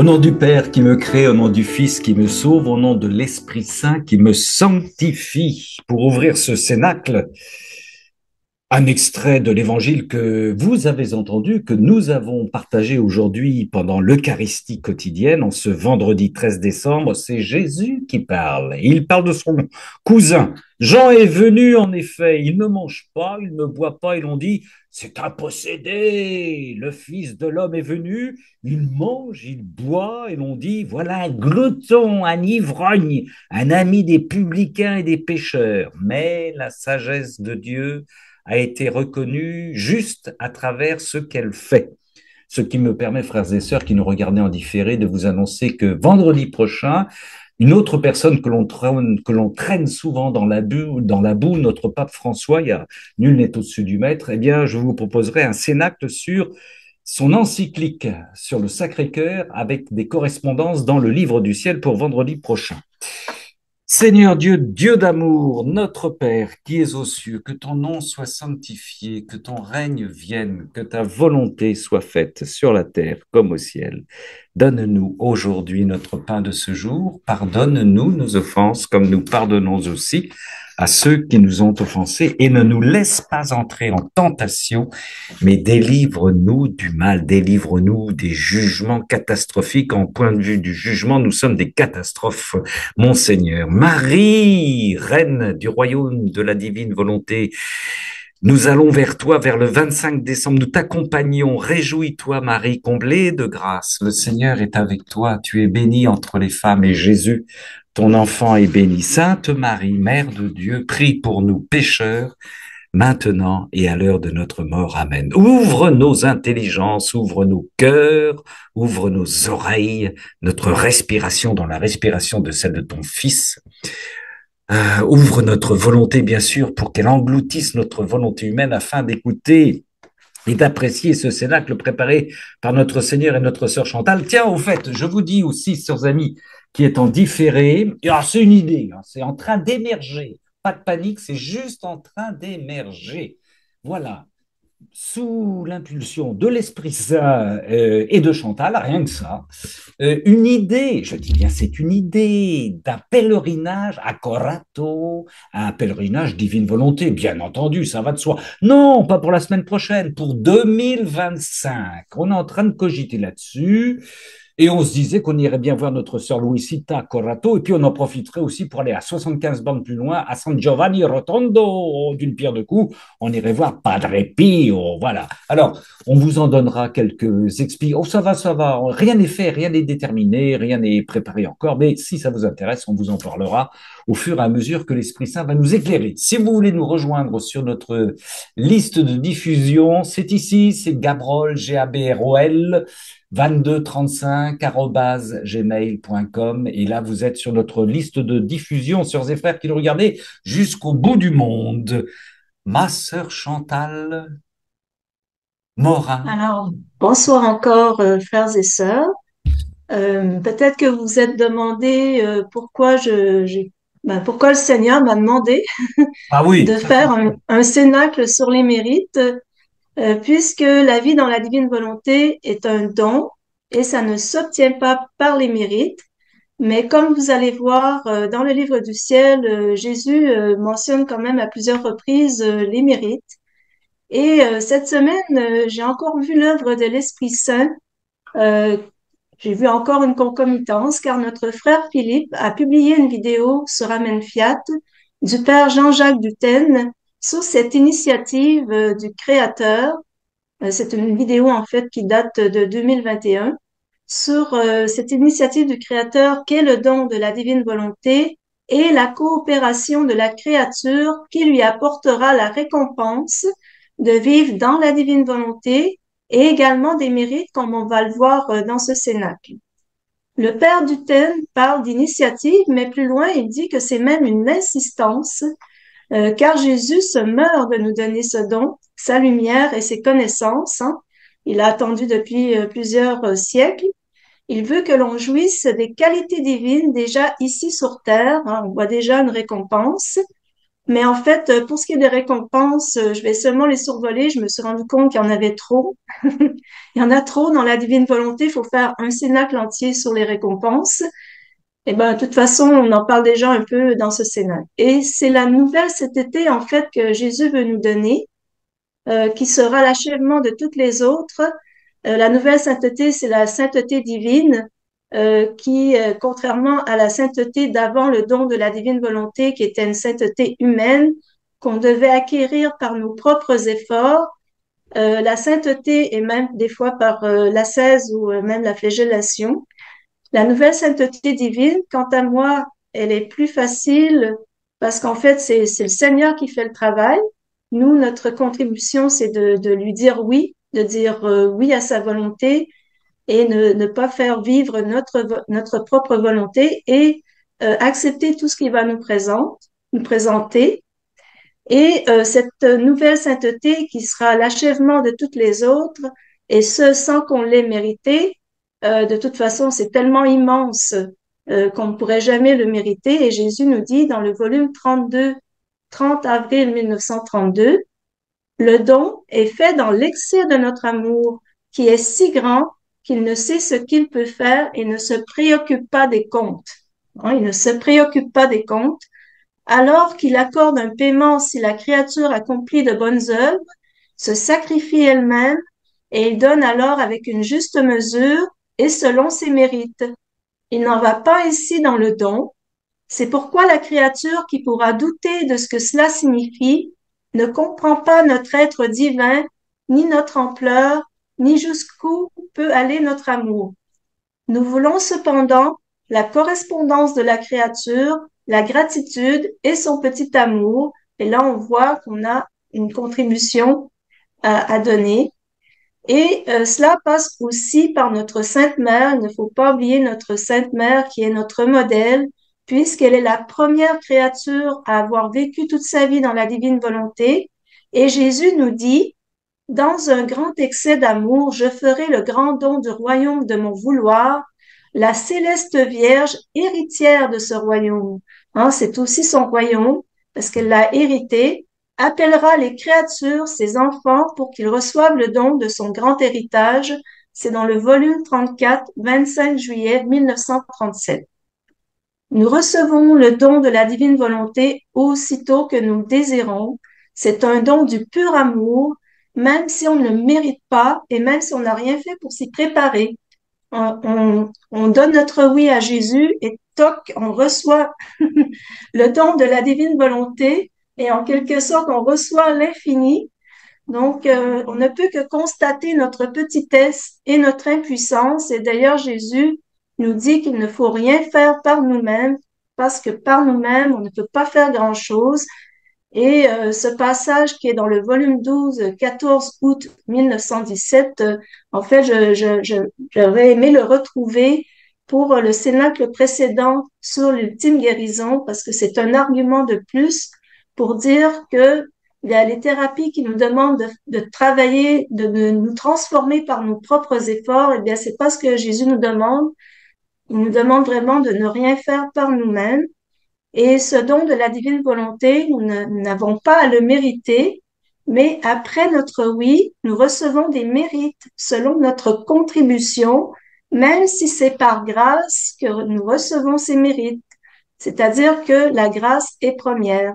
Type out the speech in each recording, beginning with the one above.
Au nom du Père qui me crée, au nom du Fils qui me sauve, au nom de l'Esprit Saint qui me sanctifie. Pour ouvrir ce cénacle, un extrait de l'évangile que vous avez entendu, que nous avons partagé aujourd'hui pendant l'Eucharistie quotidienne, en ce vendredi 13 décembre, c'est Jésus qui parle. Il parle de son cousin. Jean est venu, en effet, il ne mange pas, il ne boit pas, et l'on dit, c'est un possédé, le Fils de l'homme est venu, il mange, il boit, et l'on dit, voilà un glouton, un ivrogne, un ami des publicains et des pécheurs. Mais la sagesse de Dieu a été reconnue juste à travers ce qu'elle fait. Ce qui me permet, frères et sœurs qui nous regardez en différé, de vous annoncer que vendredi prochain, une autre personne que l'on traîne souvent dans la boue, notre pape François, nul n'est au-dessus du maître, eh bien, je vous proposerai un cénacle sur son encyclique sur le Sacré-Cœur avec des correspondances dans le livre du ciel pour vendredi prochain. Seigneur Dieu, Dieu d'amour, notre Père qui es aux cieux, que ton nom soit sanctifié, que ton règne vienne, que ta volonté soit faite sur la terre comme au ciel. Donne-nous aujourd'hui notre pain de ce jour, pardonne-nous nos offenses comme nous pardonnons aussi à ceux qui nous ont offensés et ne nous laisse pas entrer en tentation, mais délivre-nous du mal, délivre-nous des jugements catastrophiques. En point de vue du jugement, nous sommes des catastrophes, mon Seigneur. Marie, reine du royaume de la divine volonté, nous allons vers toi, vers le 25 décembre, nous t'accompagnons. Réjouis-toi, Marie, comblée de grâce. Le Seigneur est avec toi. Tu es bénie entre les femmes et Jésus, ton enfant, est béni. Sainte Marie, Mère de Dieu, prie pour nous pécheurs, maintenant et à l'heure de notre mort. Amen. Ouvre nos intelligences, ouvre nos cœurs, ouvre nos oreilles, notre respiration dans la respiration de celle de ton Fils. Ouvre notre volonté, bien sûr, pour qu'elle engloutisse notre volonté humaine afin d'écouter et d'apprécier ce cénacle préparé par notre Seigneur et notre sœur Chantal. Tiens, au fait, je vous dis aussi, sœurs amis, qui est en différé, c'est une idée, c'est en train d'émerger. Pas de panique, c'est juste en train d'émerger. Voilà, sous l'impulsion de l'Esprit Saint et de Chantal, rien que ça, une idée, je dis bien c'est une idée d'un pèlerinage à Corato, un pèlerinage divine volonté, bien entendu, ça va de soi. Non, pas pour la semaine prochaine, pour 2025. On est en train de cogiter là-dessus. Et on se disait qu'on irait bien voir notre sœur Louisita à Corato, et puis on en profiterait aussi pour aller à 75 bandes plus loin, à San Giovanni Rotondo, d'une pierre deux coups. On irait voir Padre Pio, voilà. Alors, on vous en donnera quelques explications. Oh, ça va. Rien n'est fait, rien n'est déterminé, rien n'est préparé encore. Mais si ça vous intéresse, on vous en parlera au fur et à mesure que l'Esprit Saint va nous éclairer. Si vous voulez nous rejoindre sur notre liste de diffusion, c'est ici, c'est Gabrol, Gabrol, 2235@gmail.com. Et là, vous êtes sur notre liste de diffusion, sœurs et frères qui nous regardez jusqu'au bout du monde. Ma sœur Chantal Morin. Alors, bonsoir encore, frères et sœurs. Peut-être que vous vous êtes demandé pourquoi pourquoi le Seigneur m'a demandé Ah oui, de faire un cénacle sur les mérites, puisque la vie dans la divine volonté est un don et ça ne s'obtient pas par les mérites. Mais comme vous allez voir dans le livre du ciel, Jésus mentionne quand même à plusieurs reprises les mérites. Et cette semaine, j'ai encore vu l'œuvre de l'Esprit Saint. Euh, j'ai vu encore une concomitance car notre frère Philippe a publié une vidéo sur Amen Fiat du père Jean-Jacques Dutène sur cette initiative du Créateur. C'est une vidéo en fait qui date de 2021 sur cette initiative du Créateur qu'est le don de la divine volonté et la coopération de la créature qui lui apportera la récompense de vivre dans la divine volonté et également des mérites comme on va le voir dans ce cénacle. Le père Dutène parle d'initiative, mais plus loin, il dit que c'est même une insistance, car Jésus se meurt de nous donner ce don, sa lumière et ses connaissances. Il a attendu depuis plusieurs siècles. Il veut que l'on jouisse des qualités divines déjà ici sur terre. On voit déjà une récompense. Mais en fait, pour ce qui est des récompenses, je vais seulement les survoler. Je me suis rendu compte qu'il y en avait trop. Il y en a trop dans la divine volonté. Il faut faire un cénacle entier sur les récompenses. Eh ben, de toute façon, on en parle déjà un peu dans ce cénacle. Et c'est la nouvelle cet été, en fait, que Jésus veut nous donner, qui sera l'achèvement de toutes les autres. La nouvelle sainteté, c'est la sainteté divine, qui, contrairement à la sainteté d'avant le don de la divine volonté, qui était une sainteté humaine, qu'on devait acquérir par nos propres efforts, la sainteté et même des fois par l'ascèse ou même la flagellation. La nouvelle sainteté divine, quant à moi, elle est plus facile parce qu'en fait, c'est le Seigneur qui fait le travail. Nous, notre contribution, c'est de lui dire oui, de dire oui à sa volonté et ne pas faire vivre notre propre volonté et accepter tout ce qu'il va nous présenter. Et cette nouvelle sainteté qui sera l'achèvement de toutes les autres, et ce sans qu'on l'ait mérité, de toute façon, c'est tellement immense qu'on ne pourrait jamais le mériter. Et Jésus nous dit dans le volume 32, 30 avril 1932, le don est fait dans l'excès de notre amour, qui est si grand qu'il ne sait ce qu'il peut faire et ne se préoccupe pas des comptes. Hein, il ne se préoccupe pas des comptes alors qu'il accorde un paiement si la créature accomplit de bonnes œuvres, se sacrifie elle-même, et il donne alors avec une juste mesure et selon ses mérites. Il n'en va pas ainsi dans le don. C'est pourquoi la créature qui pourra douter de ce que cela signifie ne comprend pas notre être divin, ni notre ampleur, ni jusqu'où peut aller notre amour. Nous voulons cependant la correspondance de la créature, la gratitude et son petit amour. Et là, on voit qu'on a une contribution à donner. Et cela passe aussi par notre Sainte Mère. Il ne faut pas oublier notre Sainte Mère qui est notre modèle, puisqu'elle est la première créature à avoir vécu toute sa vie dans la divine volonté. Et Jésus nous dit, dans un grand excès d'amour, je ferai le grand don du royaume de mon vouloir, la céleste Vierge, héritière de ce royaume. Hein, c'est aussi son royaume, parce qu'elle l'a hérité, appellera les créatures, ses enfants, pour qu'ils reçoivent le don de son grand héritage. C'est dans le volume 34, 25 juillet 1937. Nous recevons le don de la divine volonté aussitôt que nous le désirons. C'est un don du pur amour, même si on ne le mérite pas et même si on n'a rien fait pour s'y préparer. On donne notre oui à Jésus et toc, on reçoit le don de la divine volonté et en quelque sorte, on reçoit l'infini. Donc, on ne peut que constater notre petitesse et notre impuissance. Et d'ailleurs, Jésus nous dit qu'il ne faut rien faire par nous-mêmes parce que par nous-mêmes, on ne peut pas faire grand-chose. Et ce passage qui est dans le volume 12, 14 août 1917, en fait, j'aurais aimé le retrouver pour le cénacle précédent sur l'ultime guérison parce que c'est un argument de plus pour dire que il y a les thérapies qui nous demandent de travailler, de nous transformer par nos propres efforts. Eh bien, c'est pas ce que Jésus nous demande. Il nous demande vraiment de ne rien faire par nous-mêmes. Et ce don de la divine volonté, nous n'avons pas à le mériter, mais après notre oui, nous recevons des mérites selon notre contribution, même si c'est par grâce que nous recevons ces mérites. C'est-à-dire que la grâce est première.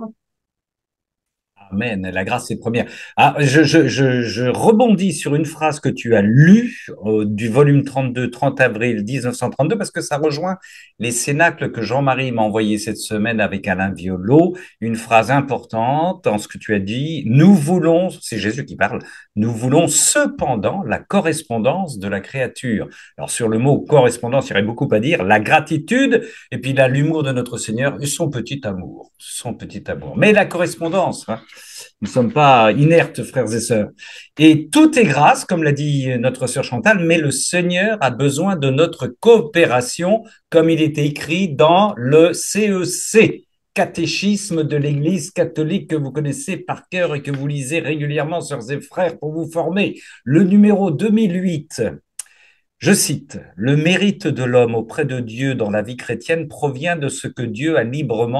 Amen. La grâce est première. Ah, je rebondis sur une phrase que tu as lue du volume 32, 30 avril 1932, parce que ça rejoint les cénacles que Jean-Marie m'a envoyé cette semaine avec Alain Violo. Une phrase importante dans ce que tu as dit. Nous voulons, c'est Jésus qui parle, nous voulons cependant la correspondance de la créature. Alors sur le mot correspondance, il y aurait beaucoup à dire. La gratitude, et puis là, l'humour de notre Seigneur et son petit amour. Son petit amour. Mais la correspondance, hein, nous ne sommes pas inertes, frères et sœurs. Et tout est grâce, comme l'a dit notre sœur Chantal, mais le Seigneur a besoin de notre coopération, comme il est écrit dans le CEC, catéchisme de l'Église catholique que vous connaissez par cœur et que vous lisez régulièrement, sœurs et frères, pour vous former. Le numéro 2008. Je cite, le mérite de l'homme auprès de Dieu dans la vie chrétienne provient de ce que Dieu a librement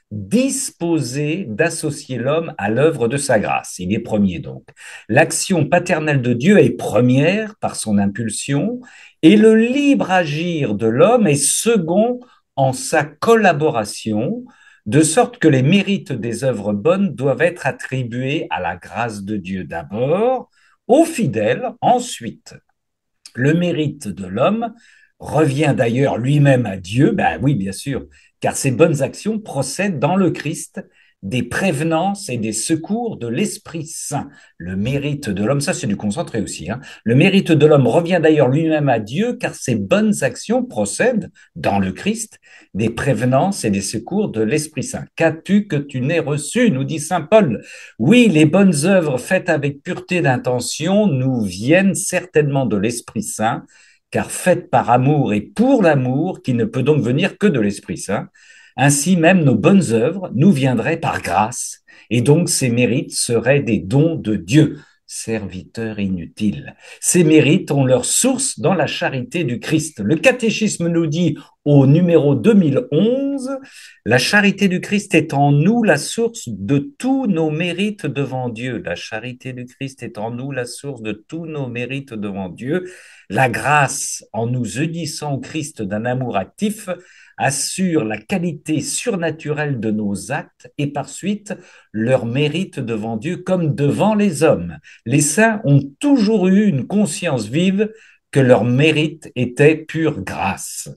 disposé d'associer l'homme à l'œuvre de sa grâce. Il est premier donc. L'action paternelle de Dieu est première par son impulsion et le libre agir de l'homme est second en sa collaboration, de sorte que les mérites des œuvres bonnes doivent être attribués à la grâce de Dieu d'abord, aux fidèles ensuite. Le mérite de l'homme revient d'ailleurs lui-même à Dieu, ben oui, bien sûr, car ses bonnes actions procèdent dans le Christ des prévenances et des secours de l'Esprit Saint. Le mérite de l'homme, ça c'est du concentré aussi, hein. Le mérite de l'homme revient d'ailleurs lui-même à Dieu, car ses bonnes actions procèdent dans le Christ des prévenances et des secours de l'Esprit Saint. Qu'as-tu que tu n'aies reçu, nous dit Saint Paul. Oui, les bonnes œuvres faites avec pureté d'intention nous viennent certainement de l'Esprit Saint, car faites par amour et pour l'amour, qui ne peut donc venir que de l'Esprit Saint. Ainsi même nos bonnes œuvres nous viendraient par grâce, et donc ces mérites seraient des dons de Dieu. Serviteurs inutiles. Ces mérites ont leur source dans la charité du Christ. Le catéchisme nous dit au numéro 2011, la charité du Christ est en nous la source de tous nos mérites devant Dieu. La charité du Christ est en nous la source de tous nos mérites devant Dieu. La grâce, en nous unissant au Christ d'un amour actif, assure la qualité surnaturelle de nos actes et par suite leur mérite devant Dieu comme devant les hommes. Les saints ont toujours eu une conscience vive que leur mérite était pure grâce.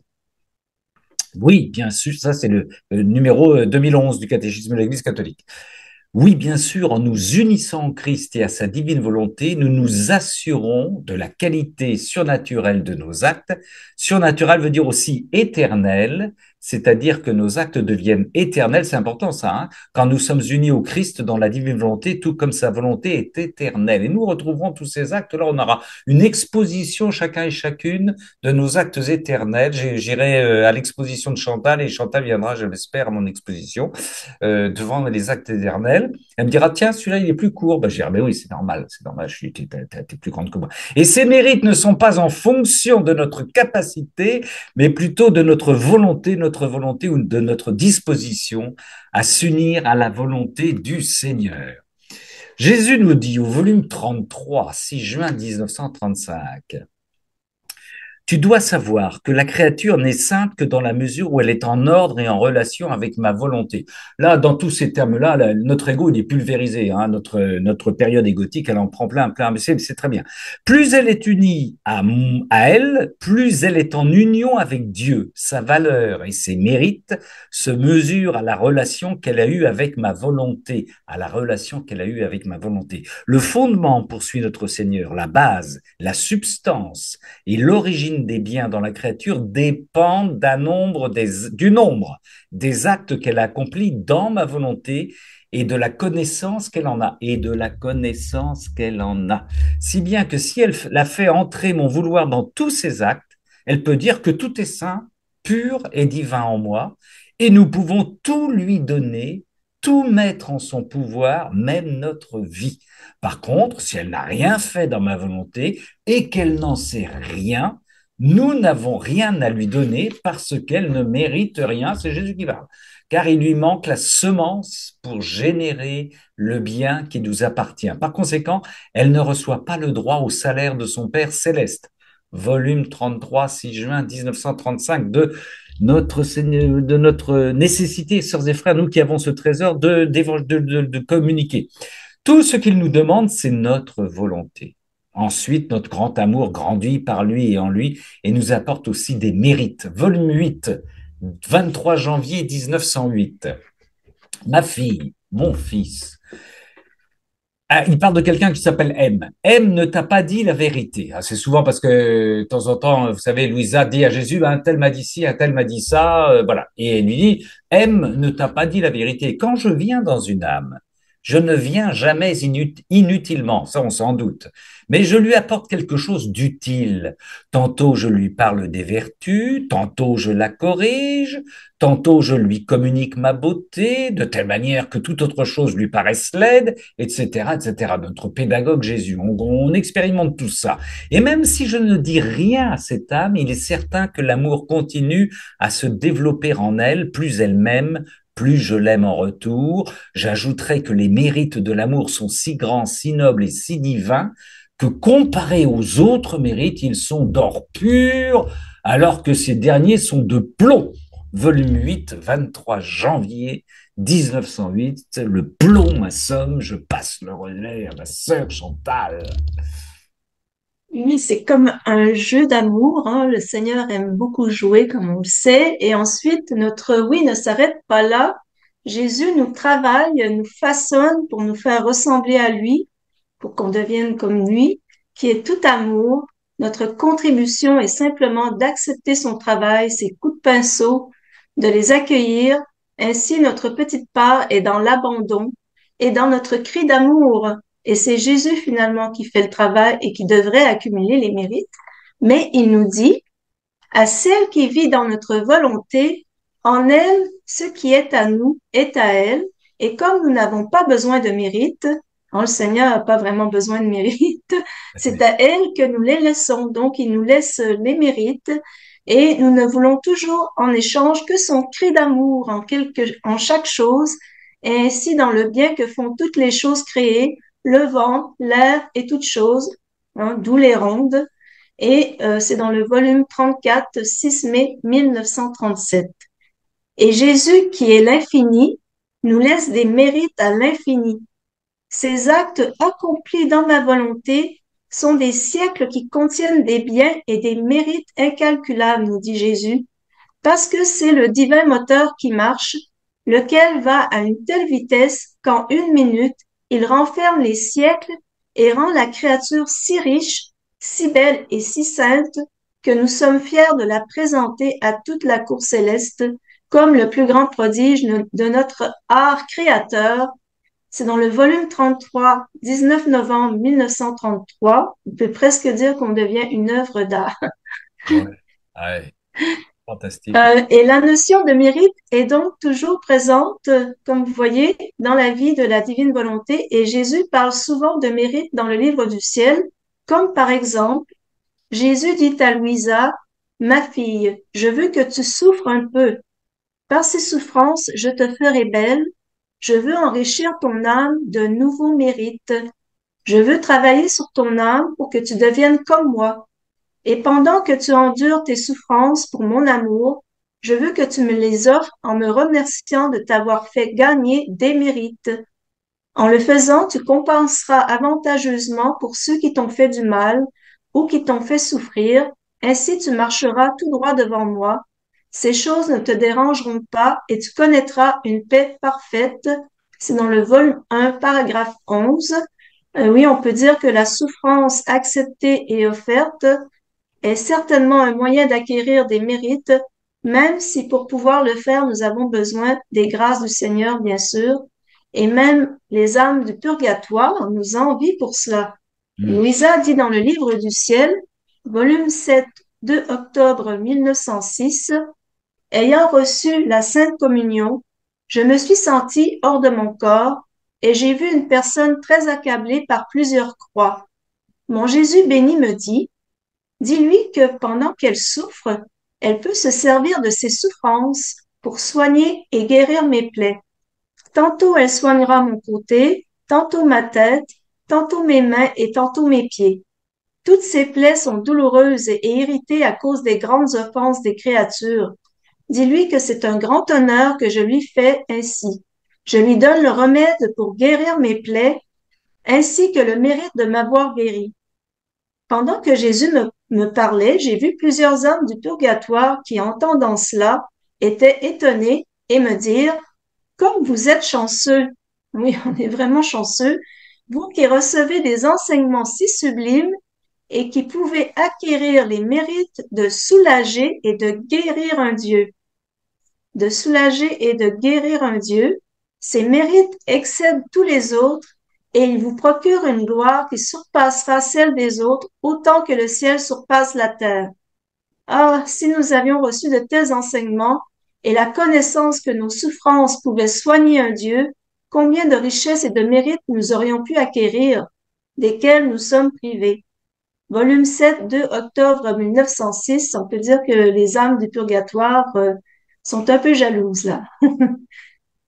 Oui, bien sûr, ça c'est le numéro 2011 du catéchisme de l'Église catholique. Oui, bien sûr, en nous unissant en Christ et à sa divine volonté, nous nous assurons de la qualité surnaturelle de nos actes. Surnaturel veut dire aussi éternel, c'est-à-dire que nos actes deviennent éternels. C'est important ça, hein, quand nous sommes unis au Christ dans la divine volonté, tout comme sa volonté est éternelle. Et nous retrouverons tous ces actes. Là, on aura une exposition chacun et chacune de nos actes éternels. J'irai à l'exposition de Chantal et Chantal viendra, je l'espère, à mon exposition devant les actes éternels. Elle me dira, tiens, celui-là, il est plus court. Ben, je dirai, mais oui, c'est normal, t'es plus grande que moi. Et ces mérites ne sont pas en fonction de notre capacité, mais plutôt de notre volonté ou de notre disposition à s'unir à la volonté du Seigneur. Jésus nous dit au volume 33, 6 juin 1935, tu dois savoir que la créature n'est sainte que dans la mesure où elle est en ordre et en relation avec ma volonté. Là, dans tous ces termes-là, notre ego, il est pulvérisé. Hein, notre période égotique, elle en prend plein, mais c'est très bien. Plus elle est unie à elle, plus elle est en union avec Dieu. Sa valeur et ses mérites se mesurent à la relation qu'elle a eue avec ma volonté, à la relation qu'elle a eue avec ma volonté. Le fondement, poursuit notre Seigneur, la base, la substance et l'origine des biens dans la créature dépendent du nombre des actes qu'elle a accomplis dans ma volonté et de la connaissance qu'elle en a, Si bien que si elle a fait entrer mon vouloir dans tous ses actes, elle peut dire que tout est saint, pur et divin en moi, et nous pouvons tout lui donner, tout mettre en son pouvoir, même notre vie. Par contre, si elle n'a rien fait dans ma volonté et qu'elle n'en sait rien, nous n'avons rien à lui donner parce qu'elle ne mérite rien, c'est Jésus qui parle, car il lui manque la semence pour générer le bien qui nous appartient. Par conséquent, elle ne reçoit pas le droit au salaire de son Père céleste. Volume 33, 6 juin 1935 de notre nécessité, sœurs et frères, nous qui avons ce trésor de communiquer. Tout ce qu'il nous demande, c'est notre volonté. Ensuite, notre grand amour grandit par lui et en lui et nous apporte aussi des mérites. Volume 8, 23 janvier 1908. Ma fille, mon fils. Ah, il parle de quelqu'un qui s'appelle M. M ne t'a pas dit la vérité. Ah, c'est souvent parce que de temps en temps, vous savez, Louisa dit à Jésus, un tel m'a dit ci, un tel m'a dit ça, voilà. Et elle lui dit, M ne t'a pas dit la vérité. Quand je viens dans une âme, je ne viens jamais inutilement, ça on s'en doute, mais je lui apporte quelque chose d'utile. Tantôt je lui parle des vertus, tantôt je la corrige, tantôt je lui communique ma beauté, de telle manière que toute autre chose lui paraisse laide, etc., etc. Notre pédagogue Jésus, on expérimente tout ça. Et même si je ne dis rien à cette âme, il est certain que l'amour continue à se développer en elle, plus elle m'aime, plus je l'aime en retour. J'ajouterai que les mérites de l'amour sont si grands, si nobles et si divins que comparés aux autres mérites, ils sont d'or pur, alors que ces derniers sont de plomb. Volume 8, 23 janvier 1908. Le plomb, ma somme, je passe le relais à ma sœur Chantal. Oui, c'est comme un jeu d'amour, hein. Le Seigneur aime beaucoup jouer, comme on le sait. Et ensuite, notre oui ne s'arrête pas là. Jésus nous travaille, nous façonne pour nous faire ressembler à lui, pour qu'on devienne comme lui, qui est tout amour. Notre contribution est simplement d'accepter son travail, ses coups de pinceau, de les accueillir. Ainsi, notre petite part est dans l'abandon et dans notre cri d'amour. Et c'est Jésus finalement qui fait le travail et qui devrait accumuler les mérites. Mais il nous dit, à celle qui vit dans notre volonté, en elle, ce qui est à nous est à elle. Et comme nous n'avons pas besoin de mérite, hein, le Seigneur n'a pas vraiment besoin de mérite, c'est à elle que nous les laissons. Donc, il nous laisse les mérites et nous ne voulons toujours en échange que son cri d'amour en chaque chose, et ainsi dans le bien que font toutes les choses créées, le vent, l'air et toutes choses, hein, d'où les rondes. Et c'est dans le volume 34, 6 mai 1937. Et Jésus, qui est l'infini, nous laisse des mérites à l'infini. Ces actes accomplis dans ma volonté sont des siècles qui contiennent des biens et des mérites incalculables, nous dit Jésus, parce que c'est le divin moteur qui marche, lequel va à une telle vitesse qu'en une minute, il renferme les siècles et rend la créature si riche, si belle et si sainte que nous sommes fiers de la présenter à toute la cour céleste comme le plus grand prodige de notre art créateur. C'est dans le volume 33, 19 novembre 1933. On peut presque dire qu'on devient une œuvre d'art. Ouais, ouais, fantastique. Et la notion de mérite est donc toujours présente, comme vous voyez, dans la vie de la divine volonté. Et Jésus parle souvent de mérite dans le livre du ciel, comme par exemple, Jésus dit à Louisa, ma fille, je veux que tu souffres un peu. Par ces souffrances, je te ferai belle. Je veux enrichir ton âme de nouveaux mérites. Je veux travailler sur ton âme pour que tu deviennes comme moi. Et pendant que tu endures tes souffrances pour mon amour, je veux que tu me les offres en me remerciant de t'avoir fait gagner des mérites. En le faisant, tu compenseras avantageusement pour ceux qui t'ont fait du mal ou qui t'ont fait souffrir. Ainsi tu marcheras tout droit devant moi. Ces choses ne te dérangeront pas et tu connaîtras une paix parfaite. C'est dans le volume 1, paragraphe 11. Oui, on peut dire que la souffrance acceptée et offerte est certainement un moyen d'acquérir des mérites, même si pour pouvoir le faire, nous avons besoin des grâces du Seigneur, bien sûr, et même les âmes du purgatoire nous envient pour cela. Mm. Louisa dit dans le livre du ciel, volume 7, 2 octobre 1906, ayant reçu la Sainte Communion, je me suis sentie hors de mon corps et j'ai vu une personne très accablée par plusieurs croix. Mon Jésus béni me dit, dis-lui que pendant qu'elle souffre, elle peut se servir de ses souffrances pour soigner et guérir mes plaies. Tantôt elle soignera mon côté, tantôt ma tête, tantôt mes mains et tantôt mes pieds. Toutes ces plaies sont douloureuses et irritées à cause des grandes offenses des créatures. Dis-lui que c'est un grand honneur que je lui fais ainsi. Je lui donne le remède pour guérir mes plaies, ainsi que le mérite de m'avoir guéri. Pendant que Jésus me parlait, j'ai vu plusieurs hommes du purgatoire qui, entendant cela, étaient étonnés et me dirent, comme vous êtes chanceux. Oui, on est vraiment chanceux. Vous qui recevez des enseignements si sublimes et qui pouvez acquérir les mérites de soulager et de guérir un Dieu. De soulager et de guérir un Dieu, ces mérites excèdent tous les autres et ils vous procurent une gloire qui surpassera celle des autres autant que le ciel surpasse la terre. Ah, si nous avions reçu de tels enseignements et la connaissance que nos souffrances pouvaient soigner un Dieu, combien de richesses et de mérites nous aurions pu acquérir, desquels nous sommes privés. Volume 7, 2 octobre 1906, on peut dire que les âmes du purgatoire sont un peu jalouses là.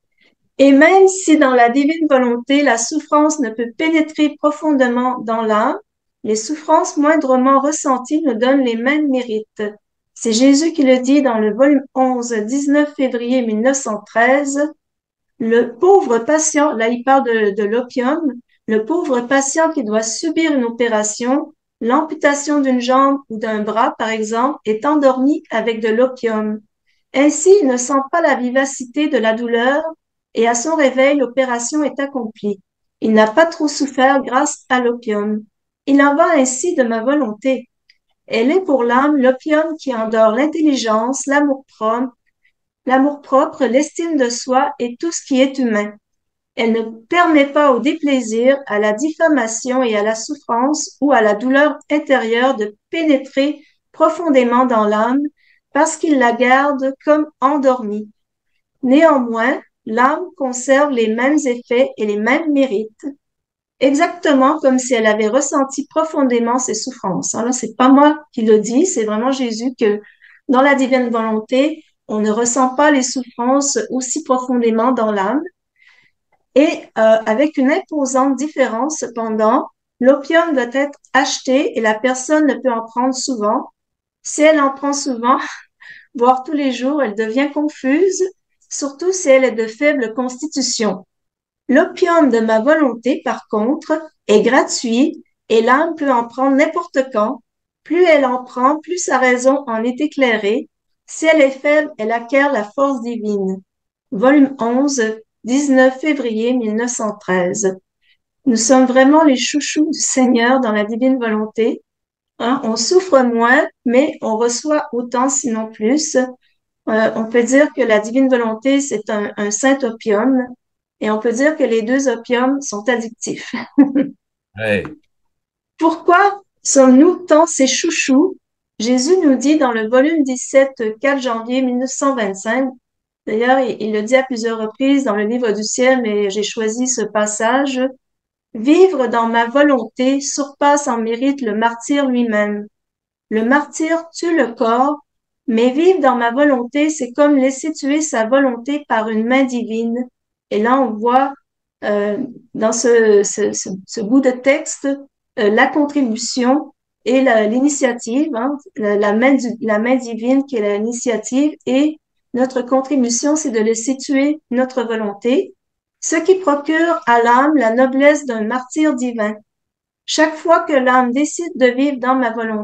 Et même si dans la divine volonté, la souffrance ne peut pénétrer profondément dans l'âme, les souffrances moindrement ressenties nous donnent les mêmes mérites. C'est Jésus qui le dit dans le volume 11, 19 février 1913. Le pauvre patient, là il parle de l'opium, le pauvre patient qui doit subir une opération, l'amputation d'une jambe ou d'un bras par exemple, est endormi avec de l'opium. Ainsi, il ne sent pas la vivacité de la douleur et à son réveil, l'opération est accomplie. Il n'a pas trop souffert grâce à l'opium. Il en va ainsi de ma volonté. Elle est pour l'âme l'opium qui endort l'intelligence, l'amour-propre, l'estime de soi et tout ce qui est humain. Elle ne permet pas au déplaisir, à la diffamation et à la souffrance ou à la douleur intérieure de pénétrer profondément dans l'âme parce qu'il la garde comme endormie. Néanmoins, l'âme conserve les mêmes effets et les mêmes mérites, exactement comme si elle avait ressenti profondément ses souffrances. Alors, c'est pas moi qui le dis, c'est vraiment Jésus que dans la divine volonté, on ne ressent pas les souffrances aussi profondément dans l'âme. Et avec une imposante différence, cependant, l'opium doit être acheté et la personne ne peut en prendre souvent. Si elle en prend souvent, voire tous les jours, elle devient confuse, surtout si elle est de faible constitution. L'opium de ma volonté, par contre, est gratuit et l'âme peut en prendre n'importe quand. Plus elle en prend, plus sa raison en est éclairée. Si elle est faible, elle acquiert la force divine. Volume 11, 19 février 1913. Nous sommes vraiment les chouchous du Seigneur dans la divine volonté. Hein, on souffre moins, mais on reçoit autant, sinon plus. On peut dire que la divine volonté, c'est un saint opium, et on peut dire que les deux opiums sont addictifs. Ouais. Pourquoi sommes-nous tant ces chouchous? Jésus nous dit dans le volume 17, 4 janvier 1925, d'ailleurs, il le dit à plusieurs reprises dans le livre du ciel, mais j'ai choisi ce passage. Vivre dans ma volonté surpasse en mérite le martyr lui-même. Le martyr tue le corps, mais vivre dans ma volonté, c'est comme laisser tuer sa volonté par une main divine. Et là, on voit euh, dans ce bout de texte la contribution et l'initiative, hein, la main divine qui est l'initiative, et notre contribution, c'est de laisser tuer notre volonté, ce qui procure à l'âme la noblesse d'un martyr divin. Chaque fois que l'âme décide de vivre dans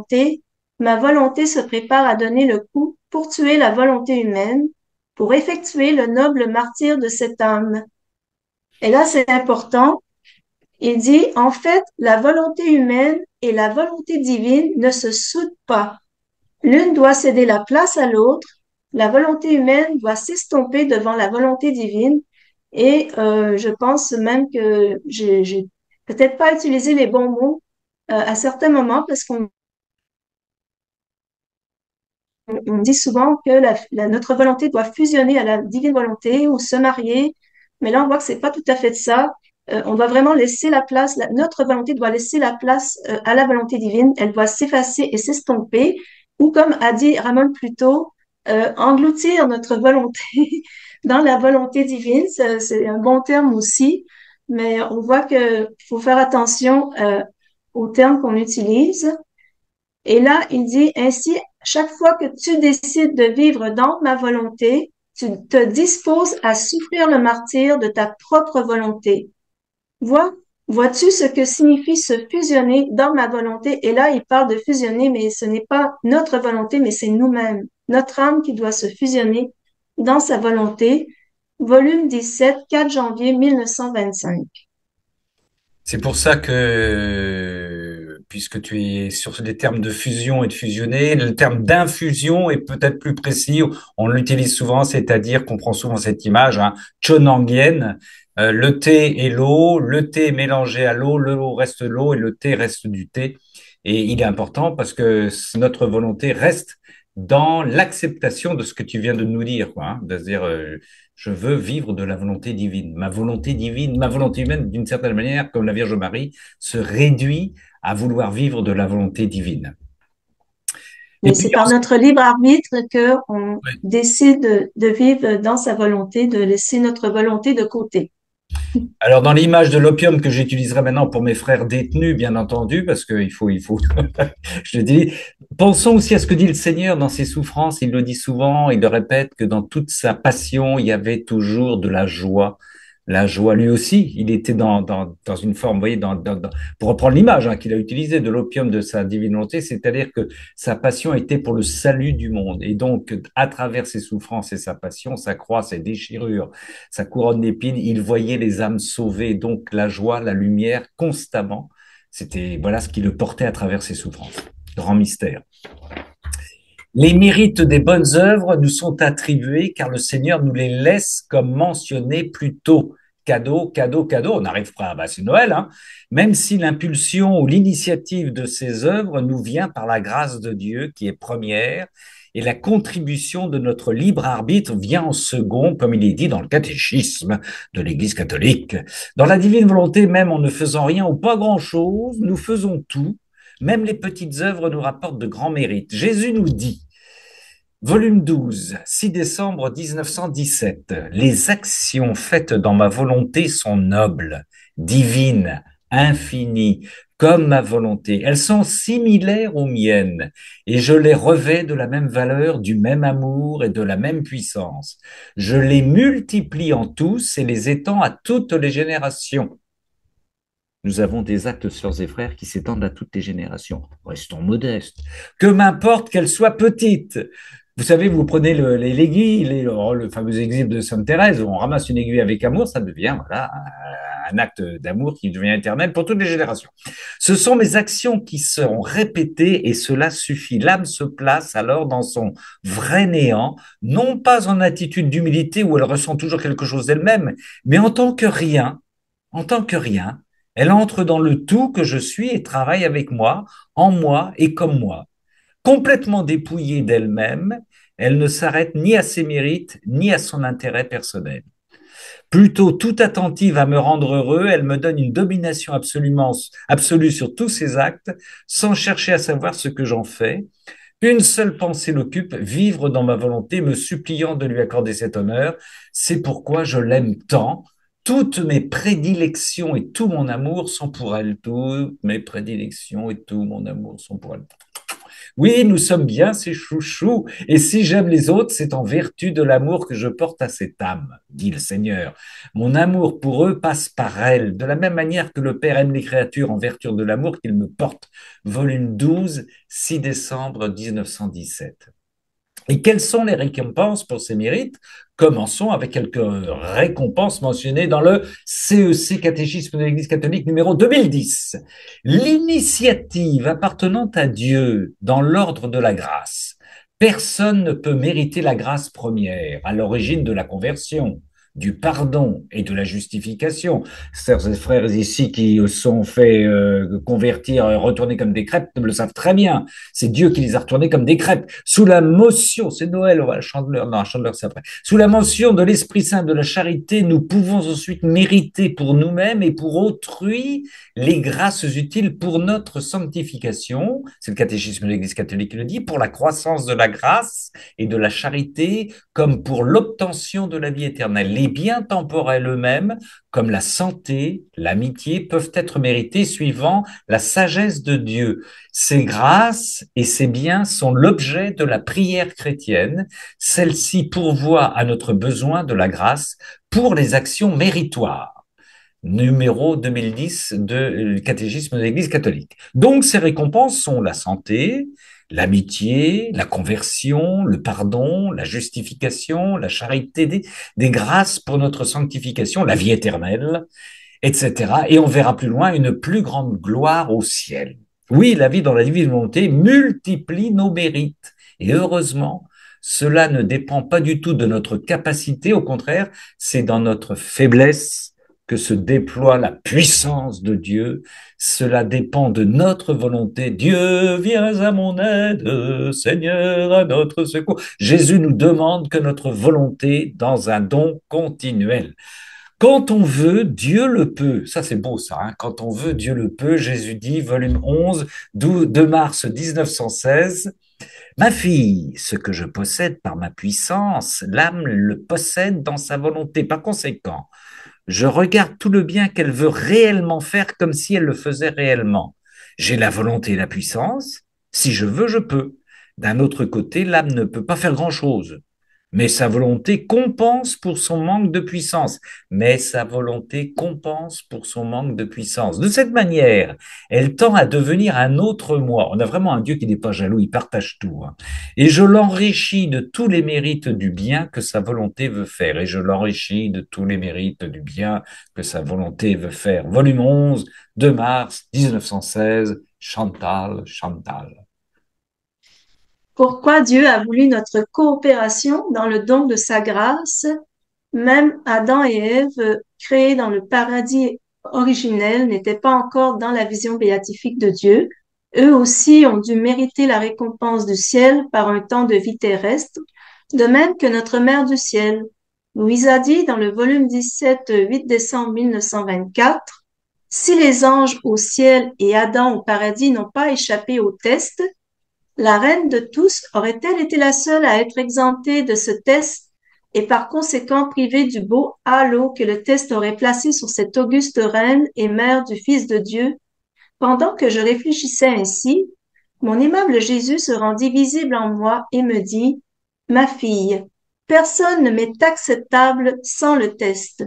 ma volonté se prépare à donner le coup pour tuer la volonté humaine, pour effectuer le noble martyre de cette âme. Et là, c'est important. Il dit, en fait, la volonté humaine et la volonté divine ne se soudent pas. L'une doit céder la place à l'autre. La volonté humaine doit s'estomper devant la volonté divine. Et je pense même que j'ai peut-être pas utilisé les bons mots à certains moments parce qu'on dit souvent que notre volonté doit fusionner à la divine volonté ou se marier. Mais là, on voit que c'est pas tout à fait ça. On doit vraiment laisser la place, notre volonté doit laisser la place à la volonté divine. Elle doit s'effacer et s'estomper, ou comme a dit Ramon plus tôt, engloutir notre volonté dans la volonté divine. C'est un bon terme aussi, mais on voit que faut faire attention aux termes qu'on utilise. Et là, il dit ainsi, chaque fois que tu décides de vivre dans ma volonté, tu te disposes à souffrir le martyre de ta propre volonté. Vois, vois-tu ce que signifie se fusionner dans ma volonté? Et là, il parle de fusionner, mais ce n'est pas notre volonté, mais c'est nous-mêmes, notre âme qui doit se fusionner dans sa volonté. Volume 17, 4 janvier 1925. C'est pour ça que, puisque tu es sur les termes de fusion et de fusionner, le terme d'infusion est peut-être plus précis. On l'utilise souvent, c'est-à-dire qu'on prend souvent cette image, hein, chonanguienne. Le thé et l'eau, le thé est mélangé à l'eau reste l'eau et le thé reste du thé. Et il est important parce que notre volonté reste dans l'acceptation de ce que tu viens de nous dire, quoi, hein, de se dire, je veux vivre de la volonté divine. Ma volonté divine, ma volonté humaine, d'une certaine manière, comme la Vierge Marie, se réduit à vouloir vivre de la volonté divine. Et Mais puis, c'est par notre libre arbitre que on décide de vivre dans sa volonté, de laisser notre volonté de côté. alors, dans l'image de l'opium que j'utiliserai maintenant pour mes frères détenus, bien entendu, parce qu'il faut, je te dis, pensons aussi à ce que dit le Seigneur dans ses souffrances. Il le dit souvent, il le répète, que dans toute sa passion, il y avait toujours de la joie. La joie, lui aussi, il était dans une forme, vous voyez, pour reprendre l'image qu'il a utilisée de l'opium de sa divine volonté, c'est-à-dire que sa passion était pour le salut du monde. Et donc, à travers ses souffrances et sa passion, sa croix, ses déchirures, sa couronne d'épines, il voyait les âmes sauvées, donc la joie, la lumière constamment. Voilà ce qui le portait à travers ses souffrances. Grand mystère. Les mérites des bonnes œuvres nous sont attribués car le Seigneur nous les laisse comme mentionné plus tôt. Cadeau, cadeau, cadeau. On arrive pas, c'est Noël, même si l'impulsion ou l'initiative de ces œuvres nous vient par la grâce de Dieu qui est première et la contribution de notre libre arbitre vient en second, comme il est dit dans le catéchisme de l'Église catholique. Dans la divine volonté, même en ne faisant rien ou pas grand-chose, nous faisons tout. Même les petites œuvres nous rapportent de grands mérites. Jésus nous dit, volume 12, 6 décembre 1917, les actions faites dans ma volonté sont nobles, divines, infinies, comme ma volonté. Elles sont similaires aux miennes et je les revêts de la même valeur, du même amour et de la même puissance. Je les multiplie en tous et les étends à toutes les générations. Nous avons des actes, sœurs et frères, qui s'étendent à toutes les générations. Restons modestes. Que m'importe qu'elles soient petites. Vous savez, vous prenez l'aiguille, le fameux exemple de Sainte Thérèse, où on ramasse une aiguille avec amour, ça devient voilà, un acte d'amour qui devient éternel pour toutes les générations. Ce sont mes actions qui seront répétées et cela suffit. L'âme se place alors dans son vrai néant, non pas en attitude d'humilité où elle ressent toujours quelque chose d'elle-même, mais en tant que rien, elle entre dans le tout que je suis et travaille avec moi, en moi et comme moi. Complètement dépouillée d'elle-même, elle ne s'arrête ni à ses mérites, ni à son intérêt personnel. Plutôt tout attentive à me rendre heureux, elle me donne une domination absolue sur tous ses actes, sans chercher à savoir ce que j'en fais. Une seule pensée l'occupe, vivre dans ma volonté, me suppliant de lui accorder cet honneur. C'est pourquoi je l'aime tant. Toutes mes prédilections et tout mon amour sont pour elle. Toutes mes prédilections et tout mon amour sont pour elle. Oui, nous sommes bien ces chouchous, et si j'aime les autres, c'est en vertu de l'amour que je porte à cette âme, dit le Seigneur. Mon amour pour eux passe par elle, de la même manière que le Père aime les créatures en vertu de l'amour qu'il me porte. Volume 12, 6 décembre 1917. Et quelles sont les récompenses pour ces mérites? Commençons avec quelques récompenses mentionnées dans le CEC, Catéchisme de l'Église catholique numéro 2010. L'initiative appartenant à Dieu dans l'ordre de la grâce. Personne ne peut mériter la grâce première, à l'origine de la conversion, du pardon et de la justification. Sœurs et frères ici qui sont fait convertir, retourner comme des crêpes, le savent très bien. C'est Dieu qui les a retournés comme des crêpes. Sous la motion, c'est Noël, la chandeleur, non, la chandeleur c'est après. Sous la motion de l'Esprit Saint, de la charité, nous pouvons ensuite mériter pour nous-mêmes et pour autrui les grâces utiles pour notre sanctification. C'est le catéchisme de l'Église catholique qui le dit, pour la croissance de la grâce et de la charité, comme pour l'obtention de la vie éternelle. Les biens temporels eux-mêmes, comme la santé, l'amitié, peuvent être mérités suivant la sagesse de Dieu. Ces grâces et ces biens sont l'objet de la prière chrétienne. Celle-ci pourvoit à notre besoin de la grâce pour les actions méritoires. Numéro 2010 du catéchisme de l'Église catholique. Donc, ces récompenses sont la santé, l'amitié, la conversion, le pardon, la justification, la charité, des grâces pour notre sanctification, la vie éternelle, etc. Et on verra plus loin une plus grande gloire au ciel. Oui, la vie dans la divine volonté multiplie nos mérites. Et heureusement, cela ne dépend pas du tout de notre capacité. Au contraire, c'est dans notre faiblesse que se déploie la puissance de Dieu. Cela dépend de notre volonté. Dieu, viens à mon aide, Seigneur, à notre secours. Jésus nous demande que notre volonté dans un don continuel. Quand on veut, Dieu le peut. Ça, c'est beau, ça. Quand on veut, Dieu le peut. Jésus dit, volume 11, 2 mars 1916, Ma fille, ce que je possède par ma puissance, l'âme le possède dans sa volonté. Par conséquent, je regarde tout le bien qu'elle veut réellement faire comme si elle le faisait réellement. J'ai la volonté et la puissance. Si je veux, je peux. D'un autre côté, l'âme ne peut pas faire grand-chose. Mais sa volonté compense pour son manque de puissance. Mais sa volonté compense pour son manque de puissance. De cette manière, elle tend à devenir un autre moi. On a vraiment un Dieu qui n'est pas jaloux, il partage tout, hein. Et je l'enrichis de tous les mérites du bien que sa volonté veut faire. Et je l'enrichis de tous les mérites du bien que sa volonté veut faire. Volume 11, 2 mars 1916, Chantal, Chantal. Pourquoi Dieu a voulu notre coopération dans le don de sa grâce? Même Adam et Ève, créés dans le paradis originel, n'étaient pas encore dans la vision béatifique de Dieu. Eux aussi ont dû mériter la récompense du ciel par un temps de vie terrestre, de même que notre Mère du ciel. Louise a dit dans le volume 17, 8 décembre 1924, si les anges au ciel et Adam au paradis n'ont pas échappé au test, la reine de tous aurait-elle été la seule à être exemptée de ce test et par conséquent privée du beau halo que le test aurait placé sur cette auguste reine et mère du Fils de Dieu? Pendant que je réfléchissais ainsi, mon aimable Jésus se rendit visible en moi et me dit, ma fille, personne ne m'est acceptable sans le test.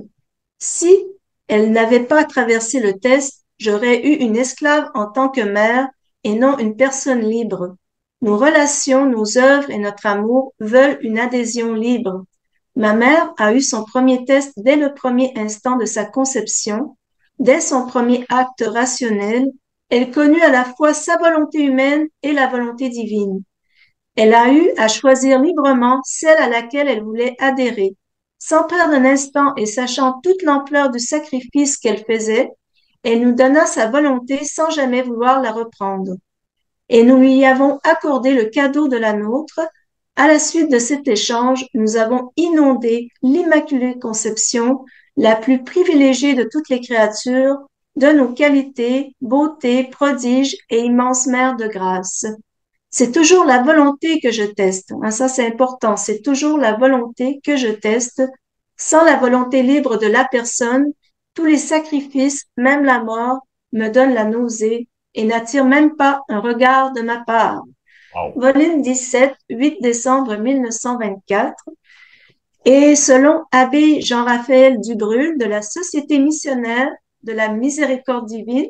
Si elle n'avait pas traversé le test, j'aurais eu une esclave en tant que mère et non une personne libre. Nos relations, nos œuvres et notre amour veulent une adhésion libre. Ma mère a eu son premier test dès le premier instant de sa conception, dès son premier acte rationnel. Elle connut à la fois sa volonté humaine et la volonté divine. Elle a eu à choisir librement celle à laquelle elle voulait adhérer. Sans perdre un instant et sachant toute l'ampleur du sacrifice qu'elle faisait, elle nous donna sa volonté sans jamais vouloir la reprendre. Et nous lui avons accordé le cadeau de la nôtre. À la suite de cet échange, nous avons inondé l'Immaculée Conception, la plus privilégiée de toutes les créatures, de nos qualités, beauté, prodiges et immense mère de grâce. C'est toujours la volonté que je teste. Hein, ça, c'est important. C'est toujours la volonté que je teste. Sans la volonté libre de la personne, tous les sacrifices, même la mort, me donnent la nausée et n'attirent même pas un regard de ma part. Wow. Volume 17, 8 décembre 1924. Et selon Abbé Jean-Raphaël Dubrul de la Société missionnaire de la Miséricorde divine,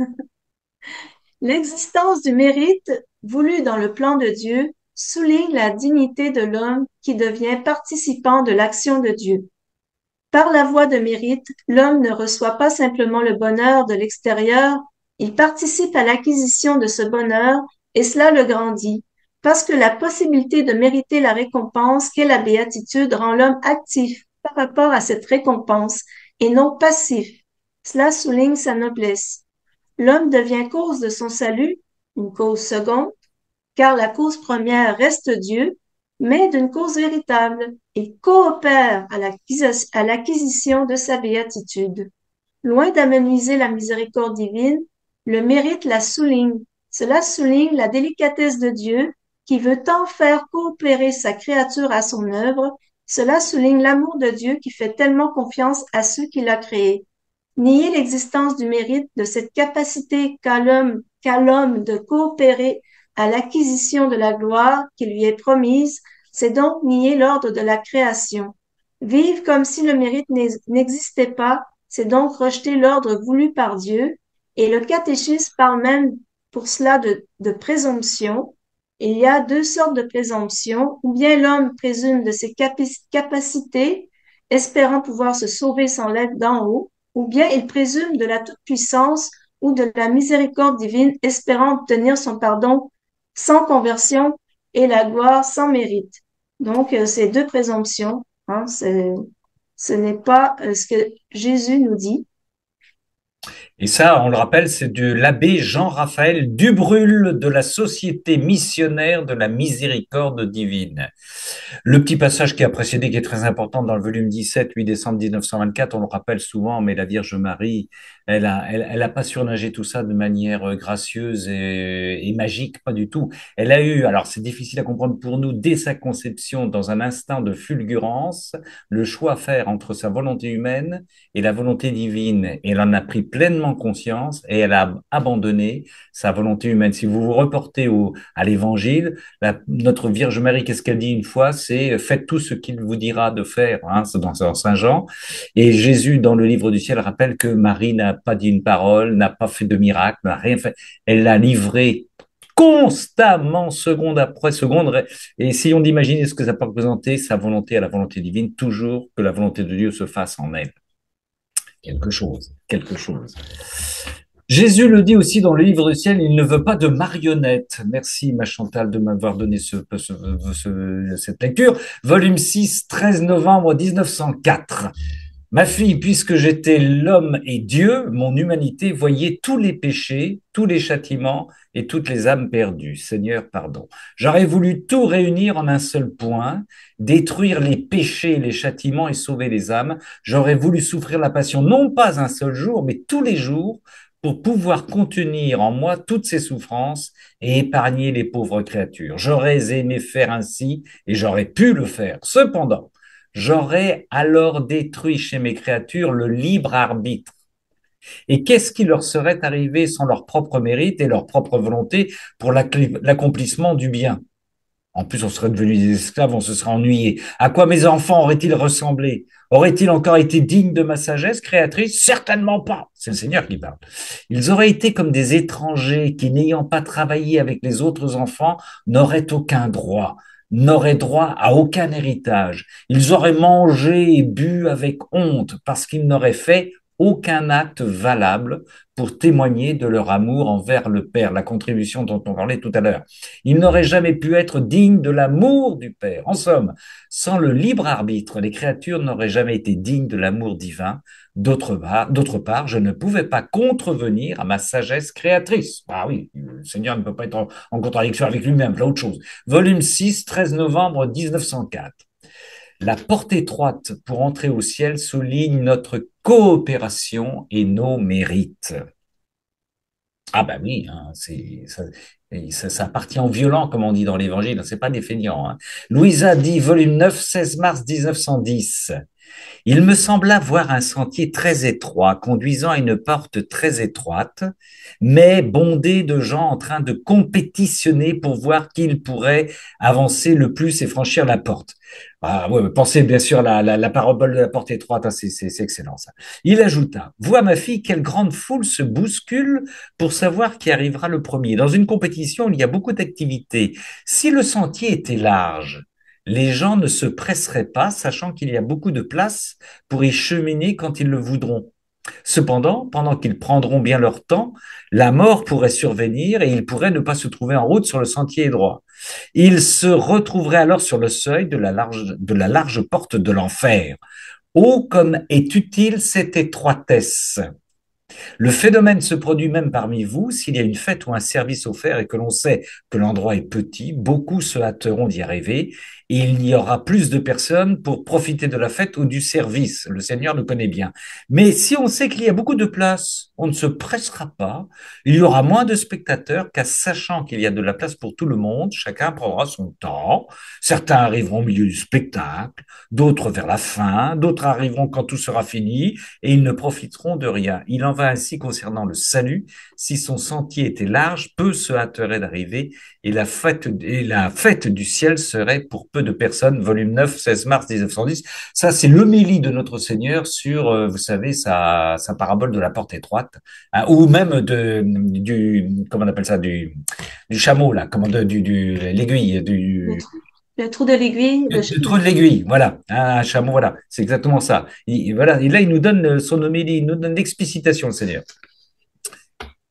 l'existence du mérite voulu dans le plan de Dieu souligne la dignité de l'homme qui devient participant de l'action de Dieu. Par la voie de mérite, l'homme ne reçoit pas simplement le bonheur de l'extérieur, il participe à l'acquisition de ce bonheur et cela le grandit, parce que la possibilité de mériter la récompense qu'est la béatitude rend l'homme actif par rapport à cette récompense et non passif. Cela souligne sa noblesse. L'homme devient cause de son salut, une cause seconde, car la cause première reste Dieu, mais d'une cause véritable, et coopère à l'acquisition de sa béatitude. Loin d'amenuiser la miséricorde divine, le mérite la souligne. Cela souligne la délicatesse de Dieu qui veut tant faire coopérer sa créature à son œuvre. Cela souligne l'amour de Dieu qui fait tellement confiance à ceux qu'il a créés. Nier l'existence du mérite, de cette capacité qu'a l'homme de coopérer à l'acquisition de la gloire qui lui est promise, c'est donc nier l'ordre de la création. Vivre comme si le mérite n'existait pas, c'est donc rejeter l'ordre voulu par Dieu, et le catéchisme parle même pour cela de présomption. Il y a deux sortes de présomption, ou bien l'homme présume de ses capacités, espérant pouvoir se sauver sans l'aide d'en haut, ou bien il présume de la toute-puissance ou de la miséricorde divine, espérant obtenir son pardon sans conversion et la gloire sans mérite. Donc, ces deux présomptions, hein, ce n'est pas ce que Jésus nous dit. Et ça, on le rappelle, c'est de l'abbé Jean-Raphaël Dubrulle de la Société missionnaire de la miséricorde divine. Le petit passage qui a précédé, qui est très important dans le volume 17, 8 décembre 1924, on le rappelle souvent, mais la Vierge Marie, elle a pas surnagé tout ça de manière gracieuse et magique, pas du tout. Elle a eu, alors c'est difficile à comprendre pour nous, dès sa conception, dans un instant de fulgurance, le choix à faire entre sa volonté humaine et la volonté divine. Et elle en a pris pleinement conscience et elle a abandonné sa volonté humaine. Si vous vous reportez à l'Évangile, notre Vierge Marie, qu'est-ce qu'elle dit une fois? C'est faites tout ce qu'il vous dira de faire, hein, c'est dans Saint Jean. Et Jésus, dans le livre du ciel, rappelle que Marie n'a pas dit une parole, n'a pas fait de miracle, n'a rien fait. Elle l'a livré constamment, seconde après seconde. Et essayons d'imaginer ce que ça peut représenter, sa volonté à la volonté divine, toujours que la volonté de Dieu se fasse en elle. Quelque chose, quelque chose. Jésus le dit aussi dans le livre du ciel, il ne veut pas de marionnettes. Merci, ma Chantal, de m'avoir donné cette lecture. Volume 6, 13 novembre 1904. Ma fille, puisque j'étais l'homme et Dieu, mon humanité voyait tous les péchés, tous les châtiments et toutes les âmes perdues. Seigneur, pardon. J'aurais voulu tout réunir en un seul point, détruire les péchés, les châtiments et sauver les âmes. J'aurais voulu souffrir la passion, non pas un seul jour, mais tous les jours, pour pouvoir contenir en moi toutes ces souffrances et épargner les pauvres créatures. J'aurais aimé faire ainsi et j'aurais pu le faire. Cependant, j'aurais alors détruit chez mes créatures le libre arbitre. Et qu'est-ce qui leur serait arrivé sans leur propre mérite et leur propre volonté pour l'accomplissement du bien? En plus, on serait devenus des esclaves, on se serait ennuyés. À quoi mes enfants auraient-ils ressemblé? Auraient-ils encore été dignes de ma sagesse créatrice? Certainement pas. C'est le Seigneur qui parle. Ils auraient été comme des étrangers qui, n'ayant pas travaillé avec les autres enfants, n'auraient aucun droit, n'auraient droit à aucun héritage. Ils auraient mangé et bu avec honte parce qu'ils n'auraient fait aucun acte valable pour témoigner de leur amour envers le Père, la contribution dont on parlait tout à l'heure. Ils n'auraient jamais pu être dignes de l'amour du Père. En somme, sans le libre arbitre, les créatures n'auraient jamais été dignes de l'amour divin. D'autre part, je ne pouvais pas contrevenir à ma sagesse créatrice. Ah oui, le Seigneur ne peut pas être en contradiction avec lui-même, là autre chose. Volume 6, 13 novembre 1904. La porte étroite pour entrer au ciel souligne notre coopération et nos mérites. Ah ben oui, hein, ça partit en violent, comme on dit dans l'Évangile, c'est pas des feignants. Hein. Louisa dit, volume 9, 16 mars 1910. Il me sembla voir un sentier très étroit, conduisant à une porte très étroite, mais bondé de gens en train de compétitionner pour voir qui pourrait avancer le plus et franchir la porte. Ah, ouais, pensez bien sûr à la parabole de la porte étroite, hein, c'est excellent ça. Il ajouta, vois ma fille, quelle grande foule se bouscule pour savoir qui arrivera le premier. Dans une compétition, il y a beaucoup d'activités. Si le sentier était large, les gens ne se presseraient pas, sachant qu'il y a beaucoup de place pour y cheminer quand ils le voudront. Cependant, pendant qu'ils prendront bien leur temps, la mort pourrait survenir et ils pourraient ne pas se trouver en route sur le sentier droit. Ils se retrouveraient alors sur le seuil de la large porte de l'enfer. Oh, comme est utile cette étroitesse! Le phénomène se produit même parmi vous. S'il y a une fête ou un service offert et que l'on sait que l'endroit est petit, beaucoup se hâteront d'y arriver et il y aura plus de personnes pour profiter de la fête ou du service. Le Seigneur le connaît bien. Mais si on sait qu'il y a beaucoup de place, on ne se pressera pas. Il y aura moins de spectateurs car sachant qu'il y a de la place pour tout le monde, chacun prendra son temps. Certains arriveront au milieu du spectacle, d'autres vers la fin, d'autres arriveront quand tout sera fini et ils ne profiteront de rien. Il en va ainsi concernant le salut. Si son sentier était large, peu se hâteraient d'arriver et la fête du ciel serait pour peu de personnes. Volume 9, 16 mars 1910. Ça, c'est l'homélie de notre Seigneur sur, vous savez, sa parabole de la porte étroite, hein, ou même comment on appelle ça, du chameau, là, l'aiguille, Le trou de l'aiguille, le trou de l'aiguille, voilà, un chameau, voilà, c'est exactement ça. Voilà, et là, il nous donne son homélie, il nous donne l'explicitation, le Seigneur.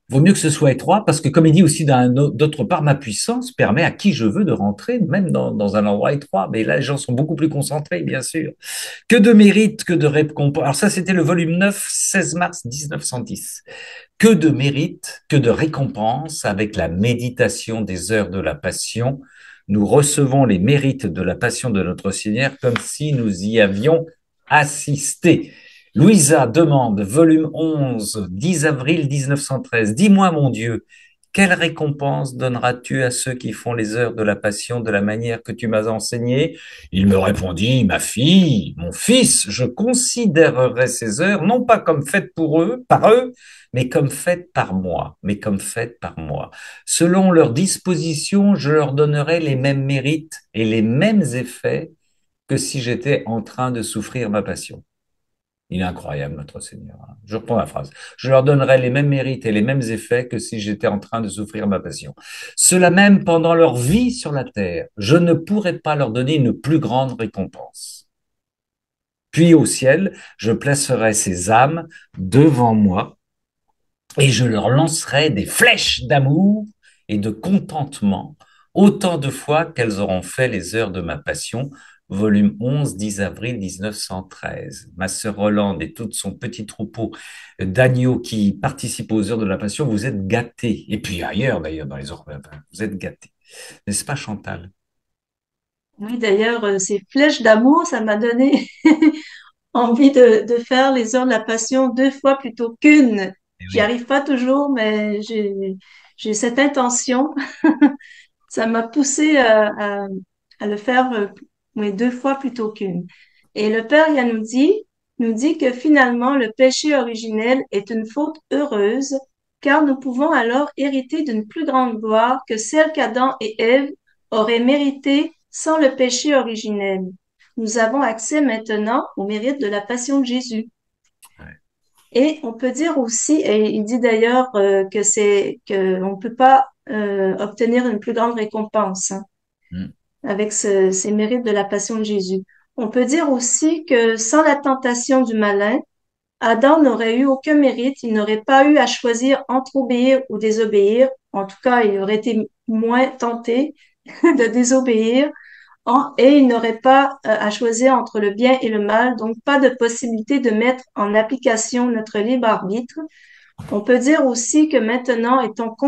Vaut mieux que ce soit étroit parce que, comme il dit aussi d'autre part, ma puissance permet à qui je veux de rentrer, même dans un endroit étroit. Mais là, les gens sont beaucoup plus concentrés, bien sûr. Que de mérite, que de récompense. Alors ça, c'était le volume 9, 16 mars 1910. Que de mérite, que de récompense avec la méditation des heures de la passion. Nous recevons les mérites de la passion de notre Seigneur comme si nous y avions assisté. Louisa demande, volume 11, 10 avril 1913. Dis-moi, mon Dieu, quelle récompense donneras-tu à ceux qui font les heures de la passion de la manière que tu m'as enseigné? Il me répondit, ma fille, mon fils, je considérerai ces heures non pas comme faites pour eux, par eux, mais comme faites par moi, mais comme faites par moi. Selon leur disposition, je leur donnerai les mêmes mérites et les mêmes effets que si j'étais en train de souffrir ma passion. Il est incroyable, notre Seigneur. Je reprends la phrase. Je leur donnerai les mêmes mérites et les mêmes effets que si j'étais en train de souffrir ma passion. Cela même pendant leur vie sur la terre. Je ne pourrais pas leur donner une plus grande récompense. Puis au ciel, je placerai ces âmes devant moi et je leur lancerai des flèches d'amour et de contentement autant de fois qu'elles auront fait les heures de ma passion. Volume 11, 10 avril 1913. Ma sœur Rolande et tout son petit troupeau d'agneaux qui participent aux heures de la passion, vous êtes gâtés. Et puis ailleurs, d'ailleurs, dans les heures, vous êtes gâtés. N'est-ce pas, Chantal? Oui, d'ailleurs, ces flèches d'amour, ça m'a donné envie de faire les heures de la passion 2 fois plutôt qu'une. Eh J'y oui. arrive pas toujours, mais j'ai cette intention. Ça m'a poussé à le faire oui, 2 fois plutôt qu'une. Et le Père, il nous dit que finalement, le péché originel est une faute heureuse, car nous pouvons alors hériter d'une plus grande gloire que celle qu'Adam et Ève auraient méritée sans le péché originel. Nous avons accès maintenant au mérite de la passion de Jésus. Ouais. Et on peut dire aussi, et il dit d'ailleurs que on peut pas obtenir une plus grande récompense hein, Mm. avec ces mérites de la passion de Jésus. On peut dire aussi que sans la tentation du malin, Adam n'aurait eu aucun mérite, il n'aurait pas eu à choisir entre obéir ou désobéir. En tout cas, il aurait été moins tenté de désobéir et il n'aurait pas à choisir entre le bien et le mal, donc pas de possibilité de mettre en application notre libre arbitre. On peut dire aussi que maintenant,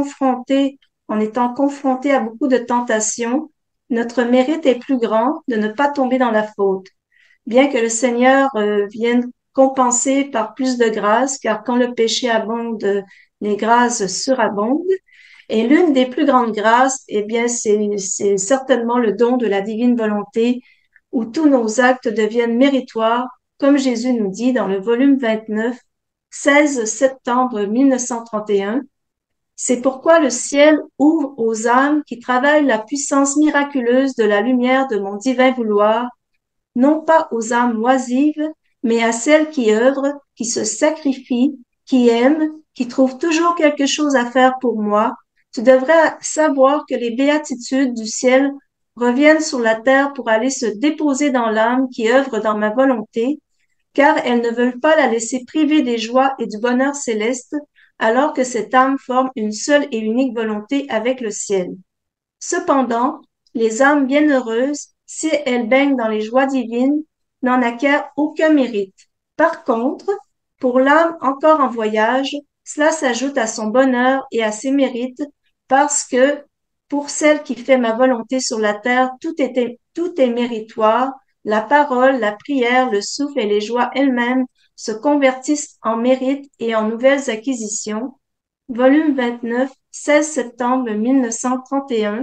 en étant confronté à beaucoup de tentations, notre mérite est plus grand de ne pas tomber dans la faute. Bien que le Seigneur vienne compenser par plus de grâce, car quand le péché abonde, les grâces surabondent. Et l'une des plus grandes grâces, eh bien, c'est certainement le don de la divine volonté, où tous nos actes deviennent méritoires, comme Jésus nous dit dans le volume 29, 16 septembre 1931. C'est pourquoi le ciel ouvre aux âmes qui travaillent la puissance miraculeuse de la lumière de mon divin vouloir, non pas aux âmes oisives, mais à celles qui œuvrent, qui se sacrifient, qui aiment, qui trouvent toujours quelque chose à faire pour moi. Tu devrais savoir que les béatitudes du ciel reviennent sur la terre pour aller se déposer dans l'âme qui œuvre dans ma volonté, car elles ne veulent pas la laisser privée des joies et du bonheur céleste, alors que cette âme forme une seule et unique volonté avec le ciel. Cependant, les âmes bienheureuses, si elles baignent dans les joies divines, n'en acquièrent aucun mérite. Par contre, pour l'âme encore en voyage, cela s'ajoute à son bonheur et à ses mérites, parce que pour celle qui fait ma volonté sur la terre, tout est méritoire. La parole, la prière, le souffle et les joies elles-mêmes se convertissent en mérite et en nouvelles acquisitions. Volume 29, 16 septembre 1931.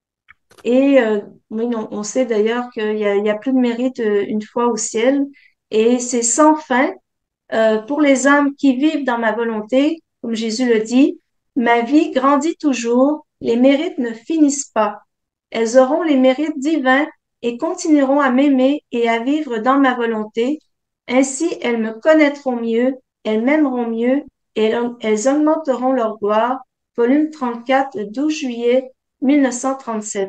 Et oui, on sait d'ailleurs qu'il y a plus de mérite une fois au ciel. Et c'est sans fin pour les âmes qui vivent dans ma volonté, comme Jésus le dit, ma vie grandit toujours, les mérites ne finissent pas. Elles auront les mérites divins et continueront à m'aimer et à vivre dans ma volonté. Ainsi, elles me connaîtront mieux, elles m'aimeront mieux et elles augmenteront leur gloire. Volume 34, 12 juillet 1937.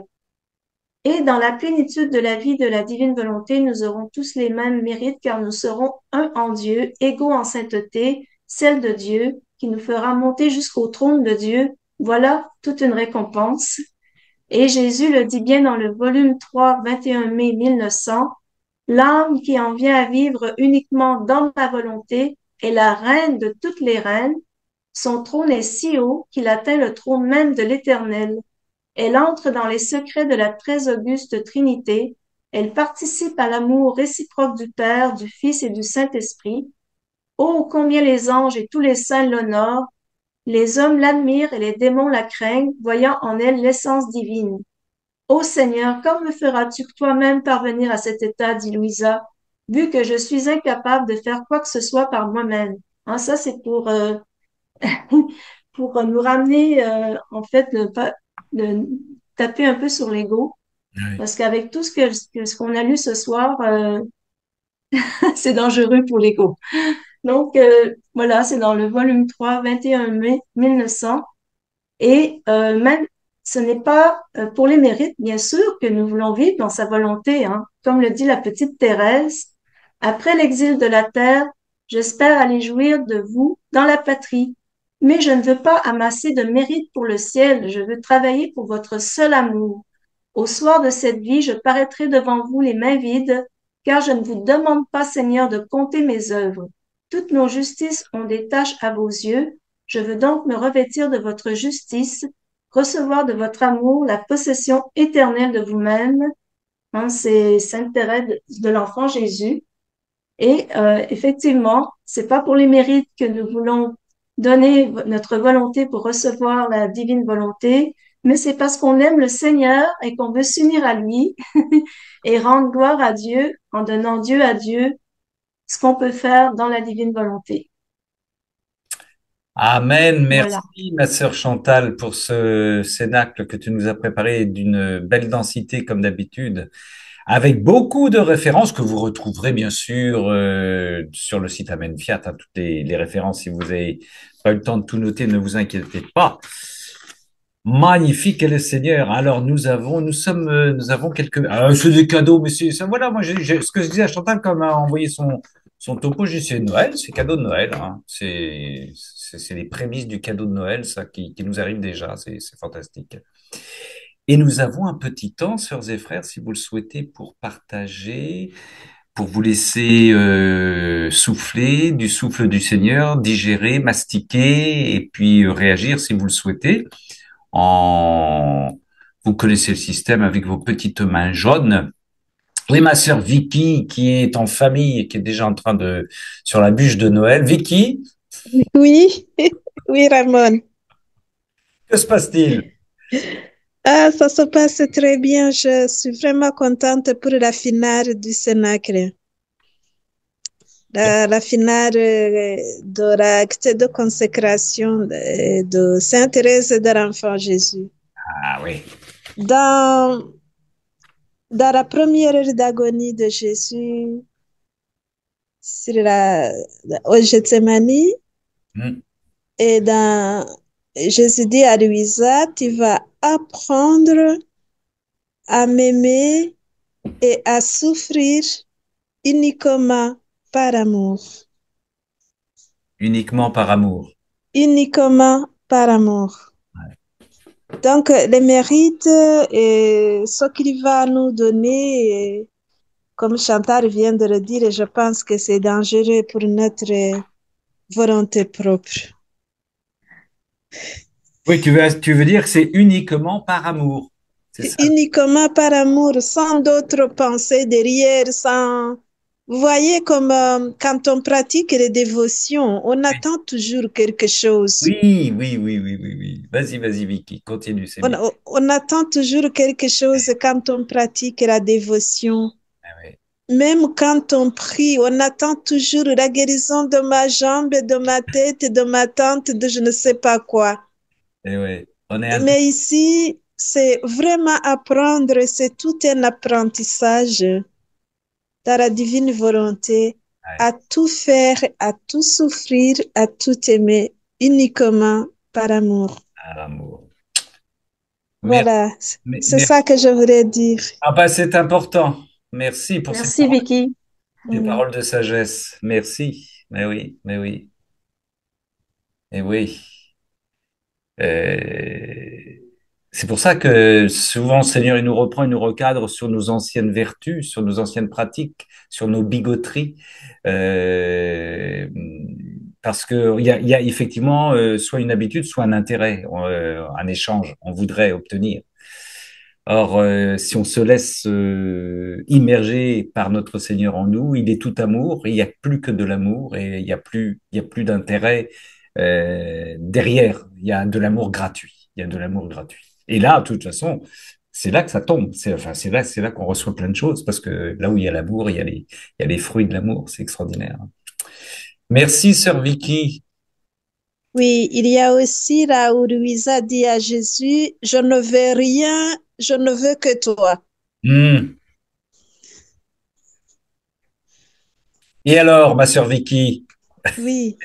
Et dans la plénitude de la vie de la divine volonté, nous aurons tous les mêmes mérites car nous serons un en Dieu, égaux en sainteté, celle de Dieu, qui nous fera monter jusqu'au trône de Dieu. Voilà toute une récompense. Et Jésus le dit bien dans le volume 3, 21 mai 1900, l'âme qui en vient à vivre uniquement dans la volonté est la reine de toutes les reines. Son trône est si haut qu'il atteint le trône même de l'Éternel. Elle entre dans les secrets de la très auguste Trinité. Elle participe à l'amour réciproque du Père, du Fils et du Saint-Esprit. Oh, combien les anges et tous les saints l'honorent. Les hommes l'admirent et les démons la craignent, voyant en elle l'essence divine. Ô Seigneur, quand me feras-tu toi-même parvenir à cet état, dit Louisa, vu que je suis incapable de faire quoi que ce soit par moi-même. Hein, ça, c'est pour nous ramener, en fait, de taper un peu sur l'ego. Oui. Parce qu'avec tout ce qu'on a lu ce soir, c'est dangereux pour l'ego. Donc, voilà, c'est dans le volume 3, 21 mai 1900. Et même, ce n'est pas pour les mérites, bien sûr, que nous voulons vivre dans sa volonté, hein. Comme le dit la petite Thérèse, après l'exil de la terre, j'espère aller jouir de vous dans la patrie. Mais je ne veux pas amasser de mérite pour le ciel, je veux travailler pour votre seul amour. Au soir de cette vie, je paraîtrai devant vous les mains vides, car je ne vous demande pas, Seigneur, de compter mes œuvres. Toutes nos justices ont des tâches à vos yeux. Je veux donc me revêtir de votre justice, recevoir de votre amour la possession éternelle de vous-même. Hein, c'est Sainte Thérèse de l'Enfant Jésus. Et effectivement, c'est pas pour les mérites que nous voulons donner notre volonté pour recevoir la divine volonté, mais c'est parce qu'on aime le Seigneur et qu'on veut s'unir à lui et rendre gloire à Dieu en donnant Dieu à Dieu, ce qu'on peut faire dans la divine volonté. Amen. Voilà. Merci, ma sœur Chantal, pour ce cénacle que tu nous as préparé d'une belle densité, comme d'habitude, avec beaucoup de références que vous retrouverez bien sûr sur le site Amen Fiat, hein, toutes les références. Si vous avez pas eu le temps de tout noter, ne vous inquiétez pas. Magnifique est le Seigneur. Alors nous avons quelques, c'est des cadeaux, mais c'est ça. Voilà, moi, ce que je disais à Chantal, comme a envoyé son topo, j'ai dit, c'est Noël, c'est cadeau de Noël, hein. C'est les prémices du cadeau de Noël, ça, qui nous arrive déjà. C'est fantastique. Et nous avons un petit temps, sœurs et frères, si vous le souhaitez, pour partager, pour vous laisser souffler du souffle du Seigneur, digérer, mastiquer, et puis réagir si vous le souhaitez. En... Vous connaissez le système avec vos petites mains jaunes. Et ma sœur Vicky, qui est en famille et qui est déjà en train sur la bûche de Noël. Vicky, Oui, oui, Ramon. que se passe-t-il? Ah, ça se passe très bien. Je suis vraiment contente pour la finale du Cénacle. La finale de l'acte de consécration de Sainte Thérèse de l'Enfant Jésus. Ah oui. Dans, dans la première heure d'agonie de Jésus, au Gethsémani, Hmm. et Jésus dit à Louisa, tu vas apprendre à m'aimer et à souffrir uniquement par amour. Uniquement par amour. Uniquement par amour. Donc, les mérites et ce qu'il va nous donner, comme Chantal vient de le dire, je pense que c'est dangereux pour notre volonté propre. Oui, tu veux dire que c'est uniquement par amour. C'est ça. Uniquement par amour, sans d'autres pensées derrière, sans... Vous voyez comme quand on pratique les dévotions, on attend toujours quelque chose. Oui, oui, oui, oui, oui, oui. Vas-y, Vicky, continue, c'est On, bien. on attend toujours quelque chose quand on pratique la dévotion. Ah ouais. Même quand on prie, on attend toujours la guérison de ma jambe, de ma tête, de ma tante, de je ne sais pas quoi. Eh ouais. On est Mais ici, c'est vraiment apprendre, c'est tout un apprentissage dans la divine volonté, ouais, à tout faire, à tout souffrir, à tout aimer, uniquement par amour. par amour. Merci. Voilà, c'est ça Merci. que je voulais dire. Ah bah c'est important. Merci pour Merci, Vicky. ces Mm. paroles de sagesse. Merci. Mais oui, mais oui. Et oui. Euh, c'est pour ça que souvent, le Seigneur, il nous reprend, il nous recadre sur nos anciennes vertus, sur nos anciennes pratiques, sur nos bigoteries. Euh, Parce que il y a effectivement soit une habitude, soit un intérêt, un échange, on voudrait obtenir. Or, si on se laisse immerger par notre Seigneur en nous, il est tout amour, et il n'y a plus que de l'amour, et il y a plus d'intérêt derrière. Il y a de l'amour gratuit. Il y a de l'amour gratuit. Et là, de toute façon, c'est là que ça tombe. C'est là qu'on reçoit plein de choses, parce que là où il y a l'amour, il y a les fruits de l'amour. C'est extraordinaire. Merci, sœur Vicky. Oui, il y a aussi là où Louisa dit à Jésus, je ne veux rien, je ne veux que toi. Hmm. Et alors, ma sœur Vicky, Oui,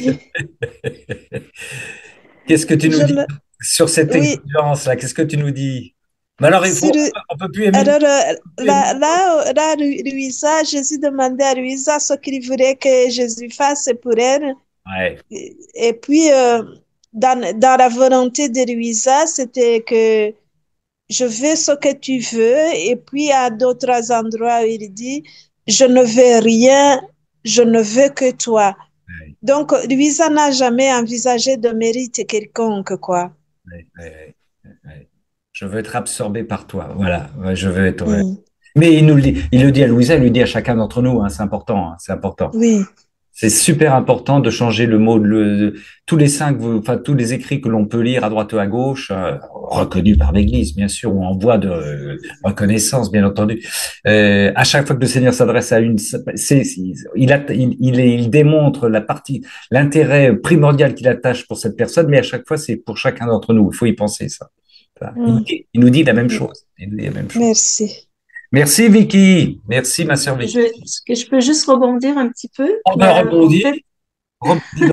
qu'est-ce que tu nous je dis ne, sur cette oui, exigence-là? Qu'est-ce que tu nous dis? Mais alors, sur, on peut plus aimer. alors là, Louisa, Jésus demandait à Louisa ce qu'il voulait que Jésus fasse pour elle. Ouais, Et puis, dans la volonté de Louisa, c'était que je veux ce que tu veux. Et puis, à d'autres endroits, il dit, je ne veux rien, je ne veux que toi. ouais, Donc, Louisa n'a jamais envisagé de mérite quelconque, quoi. ouais, ouais, ouais. Je veux être absorbé par toi. Voilà, ouais, je veux être. Ouais. Mm. Mais il le dit à Louisa, il le dit à chacun d'entre nous. Hein, c'est important. Hein, c'est important. Oui, C'est super important de changer le mot, tous les cinq, enfin tous les écrits que l'on peut lire à droite ou à gauche, reconnus par l'Église, bien sûr, ou en voie de reconnaissance, bien entendu. À chaque fois que le Seigneur s'adresse à il démontre l'intérêt primordial qu'il attache pour cette personne, mais à chaque fois, c'est pour chacun d'entre nous. Il faut y penser, ça. Voilà. mm. Il nous dit la même chose. Il nous dit la même chose. Merci. Merci, Vicky. Merci, ma sœur Vicky. Est-ce que je peux juste rebondir un petit peu? On va Ben, rebondir. Rebondir.